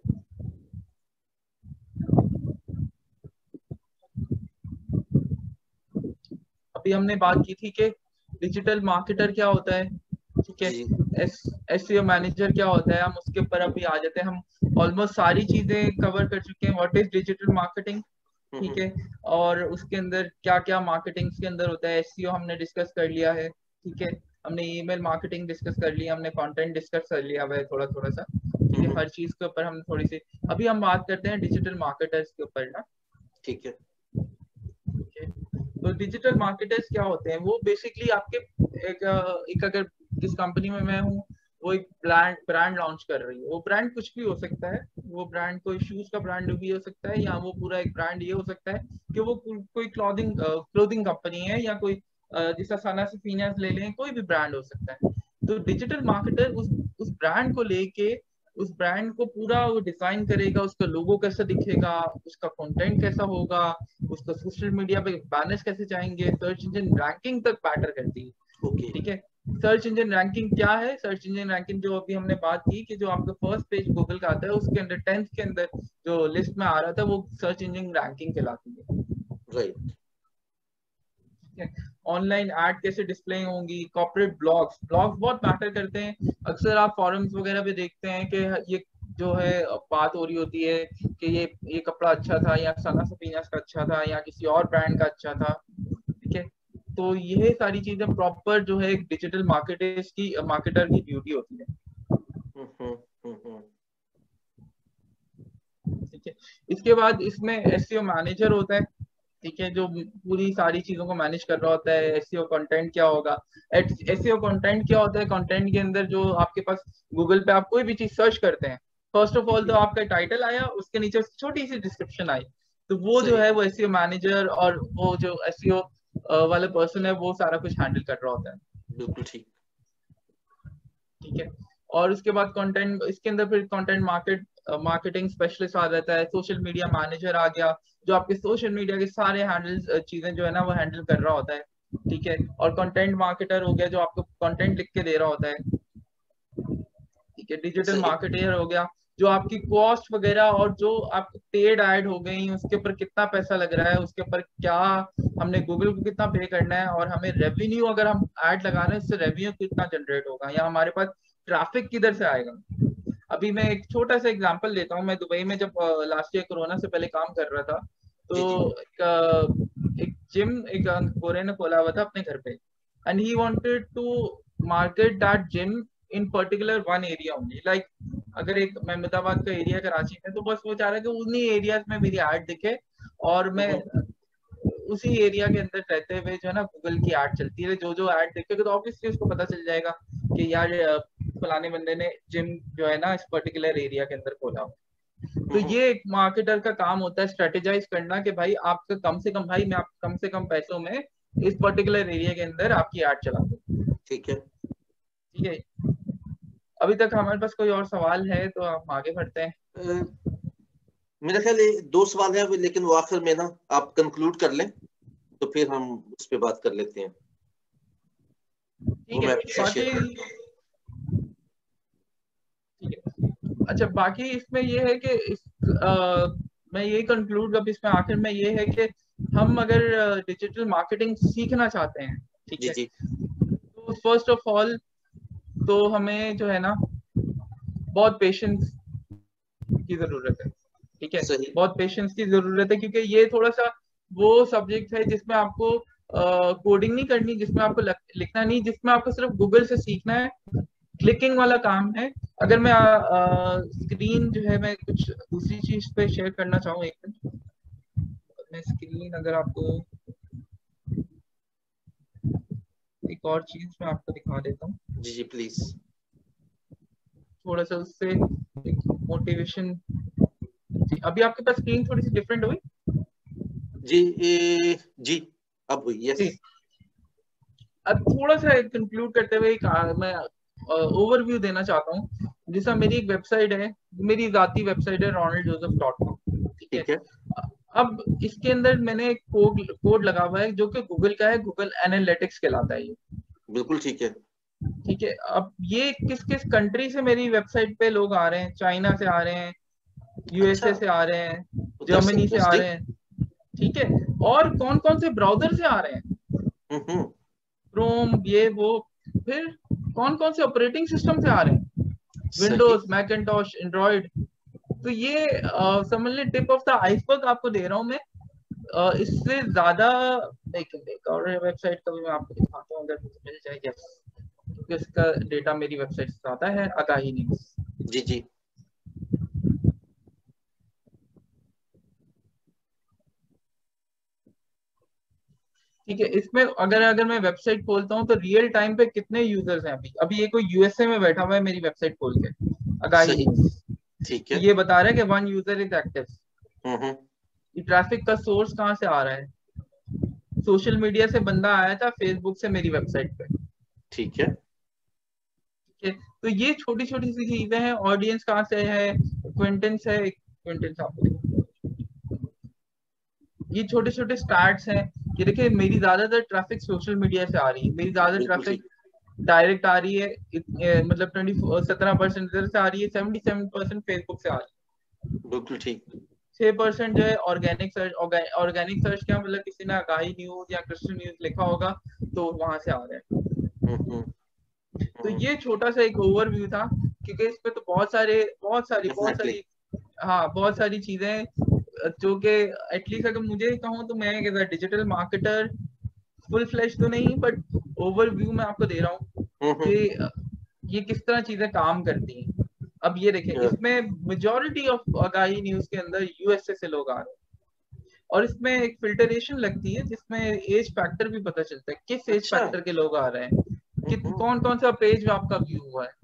अभी हमने बात की थी कि डिजिटल मार्केटर क्या होता है, ठीक है, जी। एस एसईओ मैनेजर क्या होता है, हम उसके ऊपर अभी आ जाते हैं। हम ऑलमोस्ट सारी चीजें कवर कर चुके हैं, व्हाट इज डिजिटल मार्केटिंग, ठीक हम्म है, और उसके अंदर क्या क्या मार्केटिंग के अंदर होता है, एसईओ हमने डिस्कस कर लिया है, ठीक है, हमने ईमेल मार्केटिंग डिस्कस कर लिया, हमने कंटेंट डिस्कस कर लिया है थोड़ा थोड़ा सा, ठीक है, हम्म हर चीज के ऊपर हम थोड़ी सी। अभी हम बात करते हैं डिजिटल मार्केटर्स के ऊपर ना। ठीक है। ठीक है, तो डिजिटल मार्केटर्स क्या होते हैं, वो बेसिकली आपके एक, एक अगर जिस कंपनी में मैं हूँ, वो एक ब्रांड ब्रांड लॉन्च कर रही है। वो ब्रांड कुछ भी हो सकता है, वो ब्रांड कोई शूज का ब्रांड भी हो सकता है, या वो पूरा एक ब्रांड ये हो सकता है कि वो कोई क्लॉथिंग क्लोथिंग कंपनी है, या कोई जैसा सना से फीनियास ले लें, कोई भी ब्रांड हो सकता है। तो डिजिटल मार्केटर उस उस ब्रांड को लेके, उस ब्रांड को पूरा वो डिजाइन करेगा, उसका लोगो कैसा दिखेगा, उसका कंटेंट कैसा होगा, उसका सोशल मीडिया पे बैनर्स कैसे जाएंगे, सर्च इंजन रैंकिंग तक मैटर करती है। ओके। ठीक है, सर्च इंजन रैंकिंग क्या है? सर्च इंजन रैंकिंग जो अभी हमने बात की कि जो आपका फर्स्ट पेज गूगल का आता है, उसके अंदर टेंथ के अंदर जो लिस्ट में आ रहा था, वो सर्च इंजन रैंकिंग कहलाती है। राइट। ऑनलाइन एड कैसे डिस्प्ले होंगी, कॉर्पोरेट ब्लॉग्स ब्लॉग्स बहुत मैटर करते हैं। अक्सर आप फॉरम्स वगैरह पे देखते हैं कि ये जो है बात हो रही होती है कि ये ये कपड़ा अच्छा था, या सना सफीनास का अच्छा था, या किसी और ब्रांड का अच्छा था। ठीक है, तो ये सारी चीजें प्रॉपर जो है डिजिटल मार्केटर्स की मार्केटर की ड्यूटी होती है। हम्म हम्म हम्म है। इसके बाद इसमें एसईओ मैनेजर होता है, ठीक है, जो पूरी सारी चीजों को मैनेज कर रहा होता है। एसईओ कंटेंट क्या होगा, एसईओ कंटेंट क्या होता है, कंटेंट के अंदर जो आपके पास गूगल पे आप कोई भी चीज सर्च करते हैं, फर्स्ट ऑफ ऑल तो आपका टाइटल आया, उसके नीचे छोटी सी डिस्क्रिप्शन आई, तो वो जो है वो एसईओ मैनेजर और वो जो एसईओ वाला पर्सन है वो सारा कुछ हैंडल कर रहा होता है। बिल्कुल ठीक, ठीक है। और उसके बाद कंटेंट, इसके अंदर फिर कंटेंट मार्केट मार्केटिंग स्पेशलिस्ट आ जाता है, सोशल मीडिया मैनेजर आ गया, जो आपके सोशल मीडिया के सारे हैंडल चीजें जो है ना वो हैंडल कर रहा होता है, ठीक है। और कंटेंट मार्केटर हो गया, जो आपको कंटेंट लिख के दे रहा होता है, ठीक है। डिजिटल मार्केटर हो गया, जो आपकी कॉस्ट वगैरह और जो आप पेड ऐड हो गई उसके ऊपर कितना पैसा लग रहा है, उसके ऊपर क्या हमने गूगल को कितना पे करना है, और हमें रेवेन्यू अगर हम ऐड लगा रहे हैं उससे रेवेन्यू कितना जनरेट होगा, या हमारे पास ट्रैफिक किधर से आएगा। अभी मैं एक छोटा सा एग्जांपल लेता हूँ। मैं दुबई में जब लास्ट ईयर कोरोना से पहले काम कर रहा था, तो एक, एक जिम एक गोरे ने खोला हुआ था अपने घर पे, and he wanted to market that gym in particular one area only. Like अगर एक अहमदाबाद का एरिया कराची में, तो बस वो चाह रहा है कि उन्हीं एरियाज में मेरी ऐड दिखे और मैं उसी एरिया के अंदर रहते हुए जो है ना गूगल की ऐड चलती है, जो जो ऐड दिखेगा तो ऑब्वियसली उसको पता चल जाएगा कि यार फलाने बंदे ने जिम जो है ना इस पर्टिकुलर एरिया के अंदर खोला हो। तो ये एक मार्केटर का काम होता है, स्ट्रेटेजाइज करना कि भाई आपका कम से कम भाई मैं आप कम से कम पैसों में इस पर्टिकुलर एरिया के अंदर आपकी ऐड चला दूं। ठीक है, ठीक है। अभी तक हमारे पास कोई और सवाल है तो हम आगे बढ़ते हैं। मेरा ख्याल दो सवाल है, लेकिन वो आखिर में ना आप कंक्लूड कर लें तो फिर हम उस पर बात कर लेते हैं। ठीक है, बाकी ठीक है। अच्छा, बाकी इसमें ये है कि इस, आ, मैं यही कंक्लूड अब इसमें आखिर में ये है कि हम अगर डिजिटल मार्केटिंग सीखना चाहते हैं, ठीक है, तो फर्स्ट ऑफ ऑल तो हमें जो है ना बहुत पेशेंस की जरूरत है, ठीक है, बहुत पेशेंस की जरूरत है, क्योंकि ये थोड़ा सा वो सब्जेक्ट है जिसमें आपको कोडिंग नहीं करनी, जिसमें आपको लिखना नहीं, जिसमें आपको सिर्फ गूगल से सीखना है, क्लिकिंग वाला काम है। अगर मैं स्क्रीन जो है मैं कुछ दूसरी चीज पे शेयर करना चाहूँ, एक मिनट मैं स्क्रीन अगर आपको एक और चीज मैं आपको दिखा देता हूँ। जी जी प्लीज, थोड़ा सा उससे मोटिवेशन। अभी आपके पास स्क्रीन थोड़ी सी डिफरेंट हुई? जी ए, जी अब हुई, यस। अब थोड़ा सा कंक्लूड करते हुए मैं ओवरव्यू देना चाहता हूँ। जैसा मेरी एक वेबसाइट है, मेरी जाती वेबसाइट है रोनाल्ड जोसेफ डॉट कॉम, ठीक है। अब इसके अंदर मैंने एक कोड कोड लगा हुआ है जो कि गूगल का है, गूगल एनालिटिक्स कहलाता है ये। बिल्कुल ठीक है, ठीक है। अब ये किस किस कंट्री से मेरी वेबसाइट पे लोग आ रहे हैं, चाइना से आ रहे हैं, यूएसए से आ रहे हैं, जर्मनी से आ रहे हैं, ठीक है, और कौन कौन से ब्राउजर से आ रहे हैं, क्रोम ये वो, फिर कौन कौन से ऑपरेटिंग सिस्टम से आ रहे हैं, विंडोज, मैकिंटॉश, एंड्रॉइड। तो ये आ, समझ ले टिप ऑफ द आइसबर्ग आपको दे रहा हूं मैं। आ, इससे ज्यादा एक और वेबसाइट का भी मैं आपको दिखाता हूँ अगर मुझे मिल जाए, क्योंकि इसका डेटा मेरी वेबसाइट से आता है, आगाही न्यूज़। जी जी ठीक है। इसमें अगर अगर मैं वेबसाइट खोलता हूँ तो रियल टाइम पे कितने यूजर्स हैं अभी अभी ये कोई यूएसए में बैठा हुआ है मेरी वेबसाइट खोल के, आगाही ठीक है, ये बता रहा है कि one user is active. Traffic का सोर्स कहाँ से आ रहा है, सोशल मीडिया से बंदा आया था, फेसबुक से मेरी वेबसाइट पे, ठीक है, ठीक है। तो ये छोटी छोटी सी चीजें हैं। ऑडियंस कहाँ से है, क्विंटेंस है, क्विंटेंस आपको, ये छोटे छोटे स्टार्ट्स हैं। ये देखिए मेरी ज्यादातर ट्रैफिक सोशल मीडिया से आ रही है, मेरी ज्यादा ट्रैफिक डायरेक्ट आ रही है, मतलब ट्वेंटी सत्रह परसेंट इधर से आ रही है, सेवेंटी सेवन परसेंट फेसबुक से आ रही है। बिल्कुल ठीक। छह परसेंट जो है ऑर्गेनिक सर्च। ऑर्गेनिक सर्च क्या मतलब, किसी ने आगाही न्यूज या क्रिश्चियन न्यूज लिखा होगा तो वहां से आ रहा है। तो ये छोटा सा एक ओवरव्यू था, क्योंकि इस पे तो बहुत सारे बहुत सारी बहुत सारी हाँ बहुत सारी चीजें जो कि एटलीस्ट अगर मुझे कहूँ तो मैं as a digital marketer full flash तो नहीं, बट ओवरव्यू मैं आपको दे रहा हूँ कि ये किस तरह चीजें काम करती हैं। अब ये देखें, इसमें मेजॉरिटी ऑफ आगाही न्यूज के अंदर यूएसए से लोग आ रहे हैं, और इसमें एक फिल्टरेशन लगती है जिसमें एज फैक्टर भी पता चलता है, किस एज अच्छा। फैक्टर के लोग आ रहे हैं, कि कौन कौन सा पेज आपका व्यू हुआ है।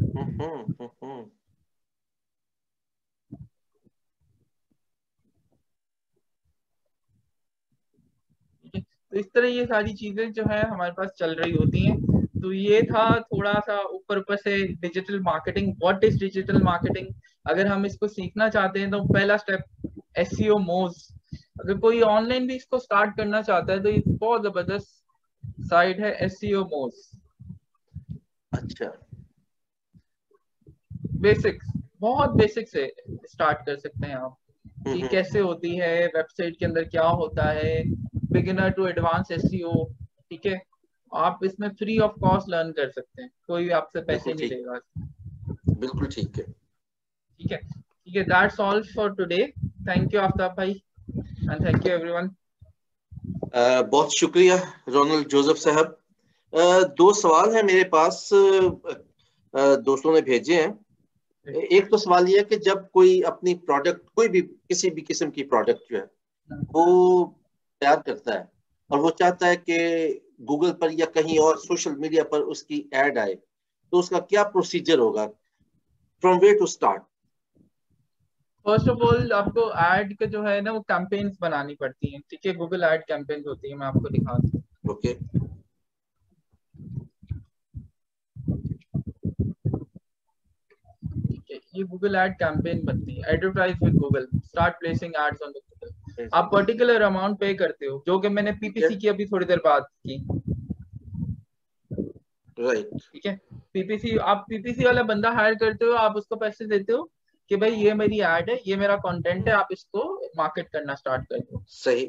तो इस तरह ये सारी चीजें जो है हमारे पास चल रही होती हैं। तो ये था थोड़ा सा ऊपर ऊपर से digital marketing. What is digital marketing? अगर हम इसको सीखना चाहते हैं तो पहला स्टेप एसईओ मोज। अगर कोई ऑनलाइन भी इसको स्टार्ट करना चाहता है तो ये बहुत जबरदस्त साइट है एसईओ मोज। अच्छा, बेसिक्स, बहुत बेसिक से स्टार्ट कर सकते हैं आप कि कैसे होती है वेबसाइट के अंदर, क्या होता है, बिगिनर टू एडवांस एसईओ। ठीक है, आप इसमें फ्री ऑफ कॉस्ट लर्न कर सकते हैं, कोई भी आपसे पैसे नहीं लेगा। बिल्कुल ठीक है, ठीक है, ठीक है। That's all for today. Thank you Aftab भाई, एंड थैंक यू एवरीवन। बहुत शुक्रिया रोनल्ड जोसेफ साहब। uh, दो सवाल है मेरे पास, uh, दोस्तों ने भेजे हैं। एक तो सवाल ये है कि जब कोई अपनी प्रोडक्ट, कोई भी किसी भी किस्म की प्रोडक्ट जो है वो तैयार करता है और वो चाहता है कि गूगल पर या कहीं और सोशल मीडिया पर उसकी एड आए, तो उसका क्या प्रोसीजर होगा? From where to start? First of all आपको एड के जो है ना वो कैंपेन्स बनानी पड़ती हैं। ठीक है, गूगल एड कैंपेन्स होती है, मैं आपको दिखाता हूँ। ओके, ये गूगल एड कैंपेन बनती है, advertise with Google, start placing ads on the Google. आप पर्टिकुलर अमाउंट पे करते हो, जो कि मैंने पीपीसी की अभी थोड़ी देर बाद की। राइट, ठीक है, पीपीसी, आप पीपीसी वाला बंदा हायर करते हो, आप उसको पैसे देते हो कि भाई ये मेरी एड है, ये मेरा कंटेंट है, आप इसको मार्केट करना स्टार्ट कर दो। सही।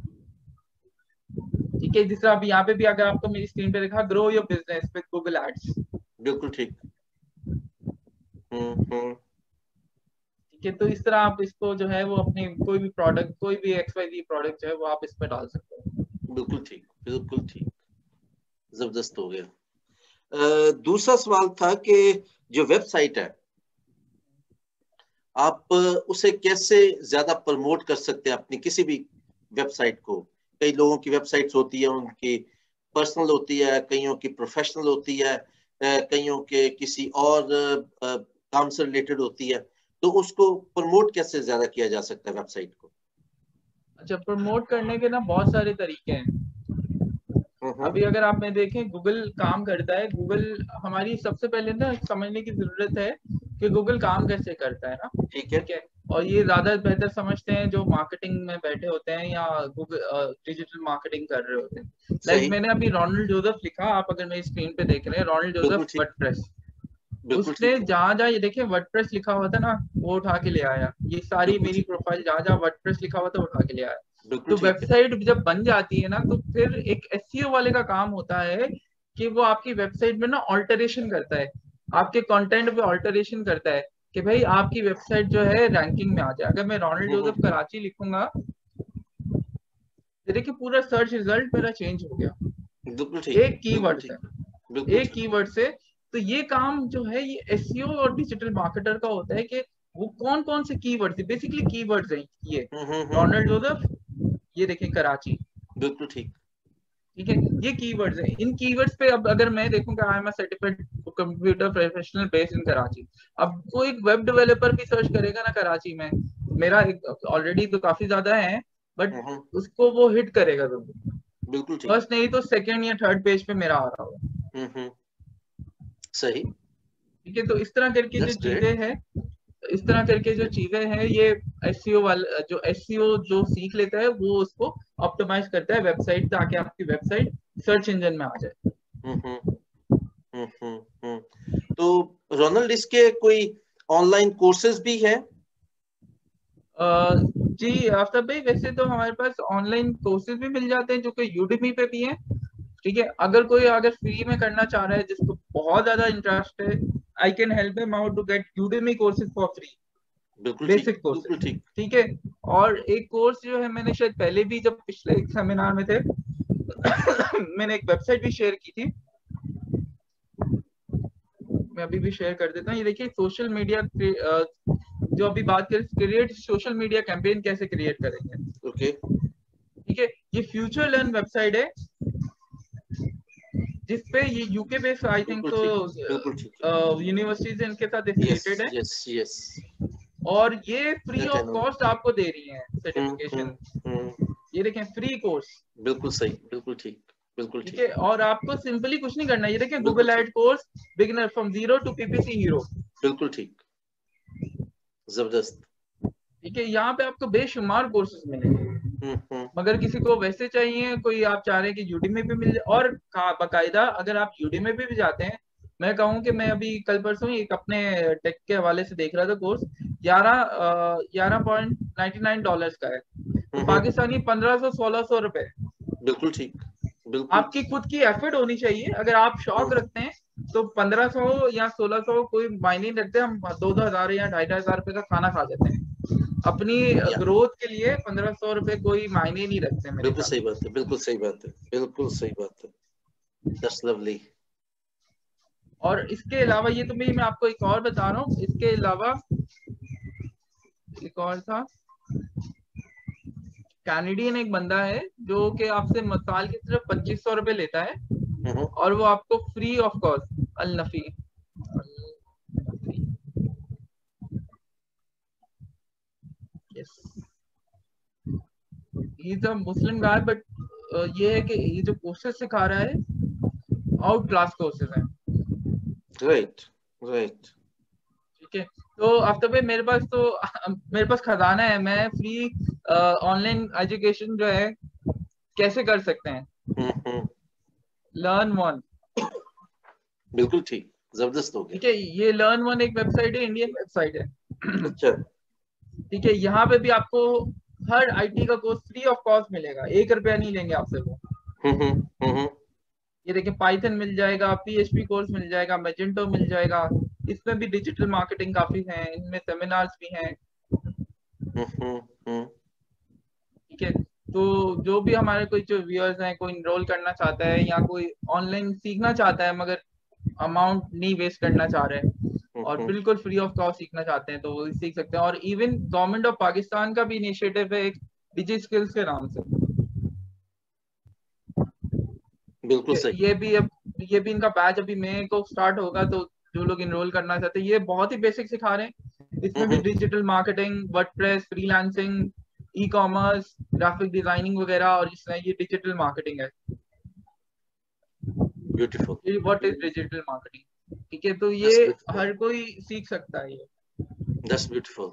ठीक है, जिस तरह अभी यहाँ पे भी अगर आपको मेरी स्क्रीन पे देखा, grow your business with Google ads. बिल्कुल ठीक। हम्म हम्म ठीक है, तो इस तरह आप इसको जो है वो अपनी कोई भी प्रोडक्ट, कोई भी एक्सवाईजी प्रोडक्ट जो है वो आप इसमें डाल सकते हो। बिल्कुल ठीक, बिल्कुल ठीक, जबरदस्त हो गया। आ, दूसरा सवाल था कि जो वेबसाइट है आप उसे कैसे ज्यादा प्रमोट कर सकते हैं अपनी किसी भी वेबसाइट को? कई लोगों की वेबसाइट्स होती है, उनकी पर्सनल होती है, कईयों की प्रोफेशनल होती है, कईयों के किसी और काम से रिलेटेड होती है, तो उसको प्रमोट कैसे ज्यादा किया जा सकता है वेबसाइट को? अच्छा, प्रमोट करने के ना बहुत सारे तरीके हैं। अभी अगर आप में देखें, गूगल काम करता है। गूगल हमारी सबसे पहले ना समझने की जरूरत है कि गूगल काम कैसे करता है ना। ठीक है, ठीक है, और ये ज्यादा बेहतर समझते हैं जो मार्केटिंग में बैठे होते हैं या गूगल डिजिटल मार्केटिंग कर रहे होते हैं। लाइक मैंने अभी रोनाल्ड जोसेफ लिखा, आप अगर मेरी स्क्रीन पे देख रहे हैं, रोनाल्ड जोसेफ वर्डप्रेस, उसने जहां जहां ये देखे वर्डप्रेस लिखा हुआ था ना, वो उठा के ले आया। ये सारी मेरी प्रोफाइल जहां जहां वर्डप्रेस लिखा हुआ था उठा के ले आया। तो वेबसाइट जब बन जाती है ना, तो फिर एक एसईओ वाले का काम होता है कि वो आपकी वेबसाइट में ना ऑल्टरेशन करता है, आपके कंटेंट पे ऑल्टरेशन करता है कि भाई आपकी वेबसाइट जो है रैंकिंग में आ जाए। अगर मैं रोनाल्ड जोसेफ कराची लिखूंगा, देखिए पूरा सर्च रिजल्ट मेरा चेंज हो गया एक कीवर्ड से, एक कीवर्ड से। तो ये काम जो है ये एसईओ और डिजिटल मार्केटर का होता है कि वो कौन कौन से कीवर्ड्स, बेसिकली कीवर्ड्स हैं ये। रोनाल्ड जोसेफ, ये देखें कराची, बिल्कुल ठीक, ठीक है, ये कीवर्ड्स हैं। इन कीवर्ड्स पे अब अगर मैं देखूंगा I am a certified computer professional based in Karachi, अब कोई एक वेब डेवलपर भी सर्च करेगा ना कराची में, मेरा ऑलरेडी तो काफी ज्यादा है, बट उसको वो हिट करेगा जरूर, बिल्कुल ठीक, फर्स्ट नहीं तो सेकंड या थर्ड पेज पे मेरा आ रहा होगा। सही, ठीक है, तो इस तरह करके जो चीजें हैं, इस तरह करके जो चीजें हैं, ये एसईओ वाला जो एसईओ जो सीख लेता है वो उसको ऑप्टिमाइज करता है वेबसाइट, ताकि आपकी वेबसाइट सर्च इंजन में आ जाए। हम्म हम्म हम्म तो रोनाल्ड, इसके कोई ऑनलाइन कोर्सेज भी है? जी आफ्ताब भाई, वैसे तो हमारे पास ऑनलाइन कोर्सेज भी मिल जाते हैं जो कि यूडेमी पे भी हैं। ठीक है, अगर कोई अगर फ्री में करना चाह रहा है जिसको बहुत ज्यादा इंटरेस्ट है, I can help him out to get Udemy courses for free, basic courses. ठीक है, और एक कोर्स जो है मैंने शायद पहले भी जब पिछले एक सेमिनार में थे मैंने एक वेबसाइट भी शेयर की थी, मैं अभी भी शेयर कर देता हूँ। ये देखिए सोशल मीडिया जो अभी बात करें, क्रिएट सोशल मीडिया कैंपेन कैसे क्रिएट करेंगे। ओके, ठीक है, ये फ्यूचर लर्न वेबसाइट है जिसपे ये यूके बेस्ड आई थिंक तो यूनिवर्सिटीज इनके साथ एफिलिएटेड है। यस यस, और ये फ्री ऑफ कॉस्ट आपको दे रही है सर्टिफिकेशन। ये देखें फ्री कोर्स, बिल्कुल सही, बिल्कुल ठीक, बिल्कुल ठीक है। और आपको सिंपली कुछ नहीं करना है, ये देखें Google ad course beginner from zero to PPC hero. बिल्कुल ठीक, जबरदस्त। ठीक है, यहाँ पे आपको बेशुमार कोर्सेज मिलेंगे, मगर किसी को वैसे चाहिए, कोई आप चाह रहे हैं कि यूडीमी पे मिल जाए। और बाकायदा अगर आप यूडीमी पे भी जाते हैं, मैं कहूँ कि मैं अभी कल परसों एक अपने टेक के हवाले से देख रहा था कोर्स, ग्यारह ग्यारह पॉइंट नाइन्टी नाइन डॉलर का है, तो पाकिस्तानी पंद्रह सौ सोलह सौ रुपए। बिल्कुल ठीक, बिल्कुल। आपकी खुद की एफर्ट होनी चाहिए। अगर आप शौक रखते हैं तो पंद्रह सौ या सोलह सौ कोई मायने नहीं रखते, हम दो दो हजार या ढाई ढाई हजार रुपए का खाना खा जाते हैं। अपनी ग्रोथ के लिए पंद्रह सौ रुपए कोई मायने नहीं रखते। मेरे बिल्कुल सही बात है, बिल्कुल सही बात है, बिल्कुल सही बात है। That's lovely. और इसके अलावा ये तो मैं मैं आपको एक और बता रहा हूँ, इसके अलावा एक और था, कैनेडियन एक बंदा है जो कि आपसे साल की सिर्फ पच्चीस सौ रुपए लेता है और वो आपको free of cost, Al Nafi, he is a Muslim guy, but ये है कि ये जो कोर्सेज सिखा रहा है आउट क्लास कोर्सेज हैं। राइट राइट, ठीक है। तो आफ्टर भाई मेरे पास तो मेरे पास खजाना है, मैं फ्री ऑनलाइन एजुकेशन जो है कैसे कर सकते हैं। लर्न वन, बिल्कुल ठीक, जबरदस्त हो गया। ठीक है, ये लर्न वन एक वेबसाइट है, इंडियन वेबसाइट है। अच्छा, ठीक है, यहाँ पे भी आपको हर आईटी का कोर्स फ्री ऑफ कॉस्ट मिलेगा, एक रुपया नहीं लेंगे आपसे वो। ये देखिए पाइथन मिल जाएगा, पीएचपी कोर्स मिल जाएगा, मैजेंटो मिल जाएगा, इसमें भी डिजिटल मार्केटिंग काफी है, इनमें सेमिनार्स भी हैं। ठीक है, तो जो भी हमारे कोई जो व्यूअर्स हैं, कोई इनरोल करना चाहता है या कोई ऑनलाइन सीखना चाहता है मगर अमाउंट नहीं वेस्ट करना चाह रहे हैं और बिल्कुल फ्री ऑफ कॉस्ट सीखना चाहते हैं, तो वो सीख सकते हैं। और इवन गवर्नमेंट ऑफ पाकिस्तान का भी इनिशिएटिव है एक डिजी स्किल्स के नाम से। बिल्कुल सही। ये भी अब ये भी इनका बैच अभी मई को स्टार्ट होगा, तो जो लोग इनरोल करना चाहते हैं, ये बहुत ही बेसिक सिखा रहे हैं। इसमें भी digital marketing, WordPress, freelancing, e commerce, graphic designing वगैरह, और इसमें ये डिजिटल मार्केटिंग है। Beautiful, what is digital marketing. ठीक है, तो ये हर कोई सीख सकता है ये। That's beautiful.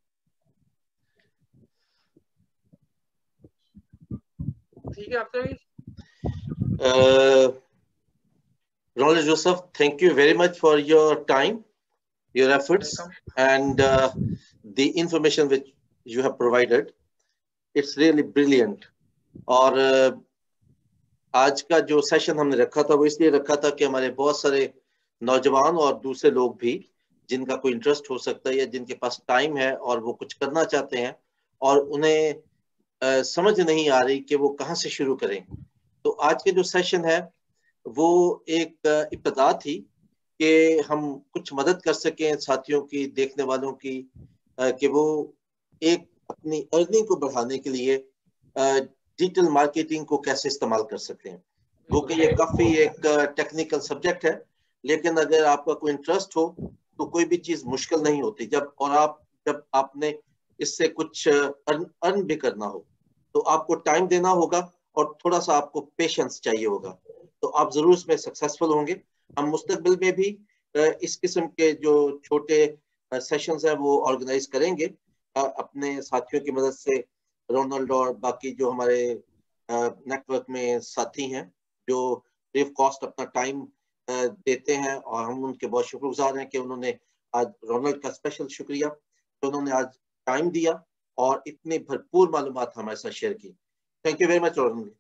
ठीक है, आपसे भी Uh, Ronald Joseph, thank you very much for your time, your efforts, Welcome. and uh, the information which you have provided. It's really brilliant. और uh, आज का जो सेशन हमने रखा था वो इसलिए रखा था कि हमारे बहुत सारे नौजवान और दूसरे लोग भी जिनका कोई इंटरेस्ट हो सकता है या जिनके पास टाइम है और वो कुछ करना चाहते हैं और उन्हें uh, समझ नहीं आ रही कि वो कहाँ से शुरू करें। तो आज के जो सेशन है वो एक इब्तिदा थी कि हम कुछ मदद कर सकें साथियों की, देखने वालों की, कि वो एक अपनी अर्निंग को बढ़ाने के लिए डिजिटल मार्केटिंग को कैसे इस्तेमाल कर सकते हैं। वो कि ये काफ़ी एक टेक्निकल सब्जेक्ट है, लेकिन अगर आपका कोई इंटरेस्ट हो तो कोई भी चीज़ मुश्किल नहीं होती। जब और आप जब आपने इससे कुछ अर्न, अर्न भी करना हो तो आपको टाइम देना होगा और थोड़ा सा आपको पेशेंस चाहिए होगा, तो आप जरूर इसमें सक्सेसफुल होंगे। हम मुस्तकबिल में भी इस किस्म के जो छोटे सेशंस हैं वो ऑर्गेनाइज करेंगे अपने साथियों की मदद से। रोनाल्ड और बाकी जो हमारे नेटवर्क में साथी हैं जो फ्री ऑफ कॉस्ट अपना टाइम देते हैं, और हम उनके बहुत शुक्रगुजार हैं कि उन्होंने आज, रोनाल्ड का स्पेशल शुक्रिया कि उन्होंने आज टाइम दिया और इतनी भरपूर मालूमात हमारे साथ शेयर की। Thank you very much Ronald.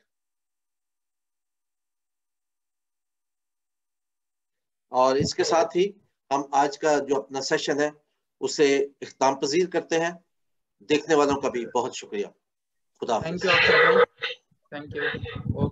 और इसके साथ ही हम आज का जो अपना सेशन है उसे इख्तिताम पजीर करते हैं। देखने वालों का भी बहुत शुक्रिया। खुदा हाफिज़। Thank you, thank you.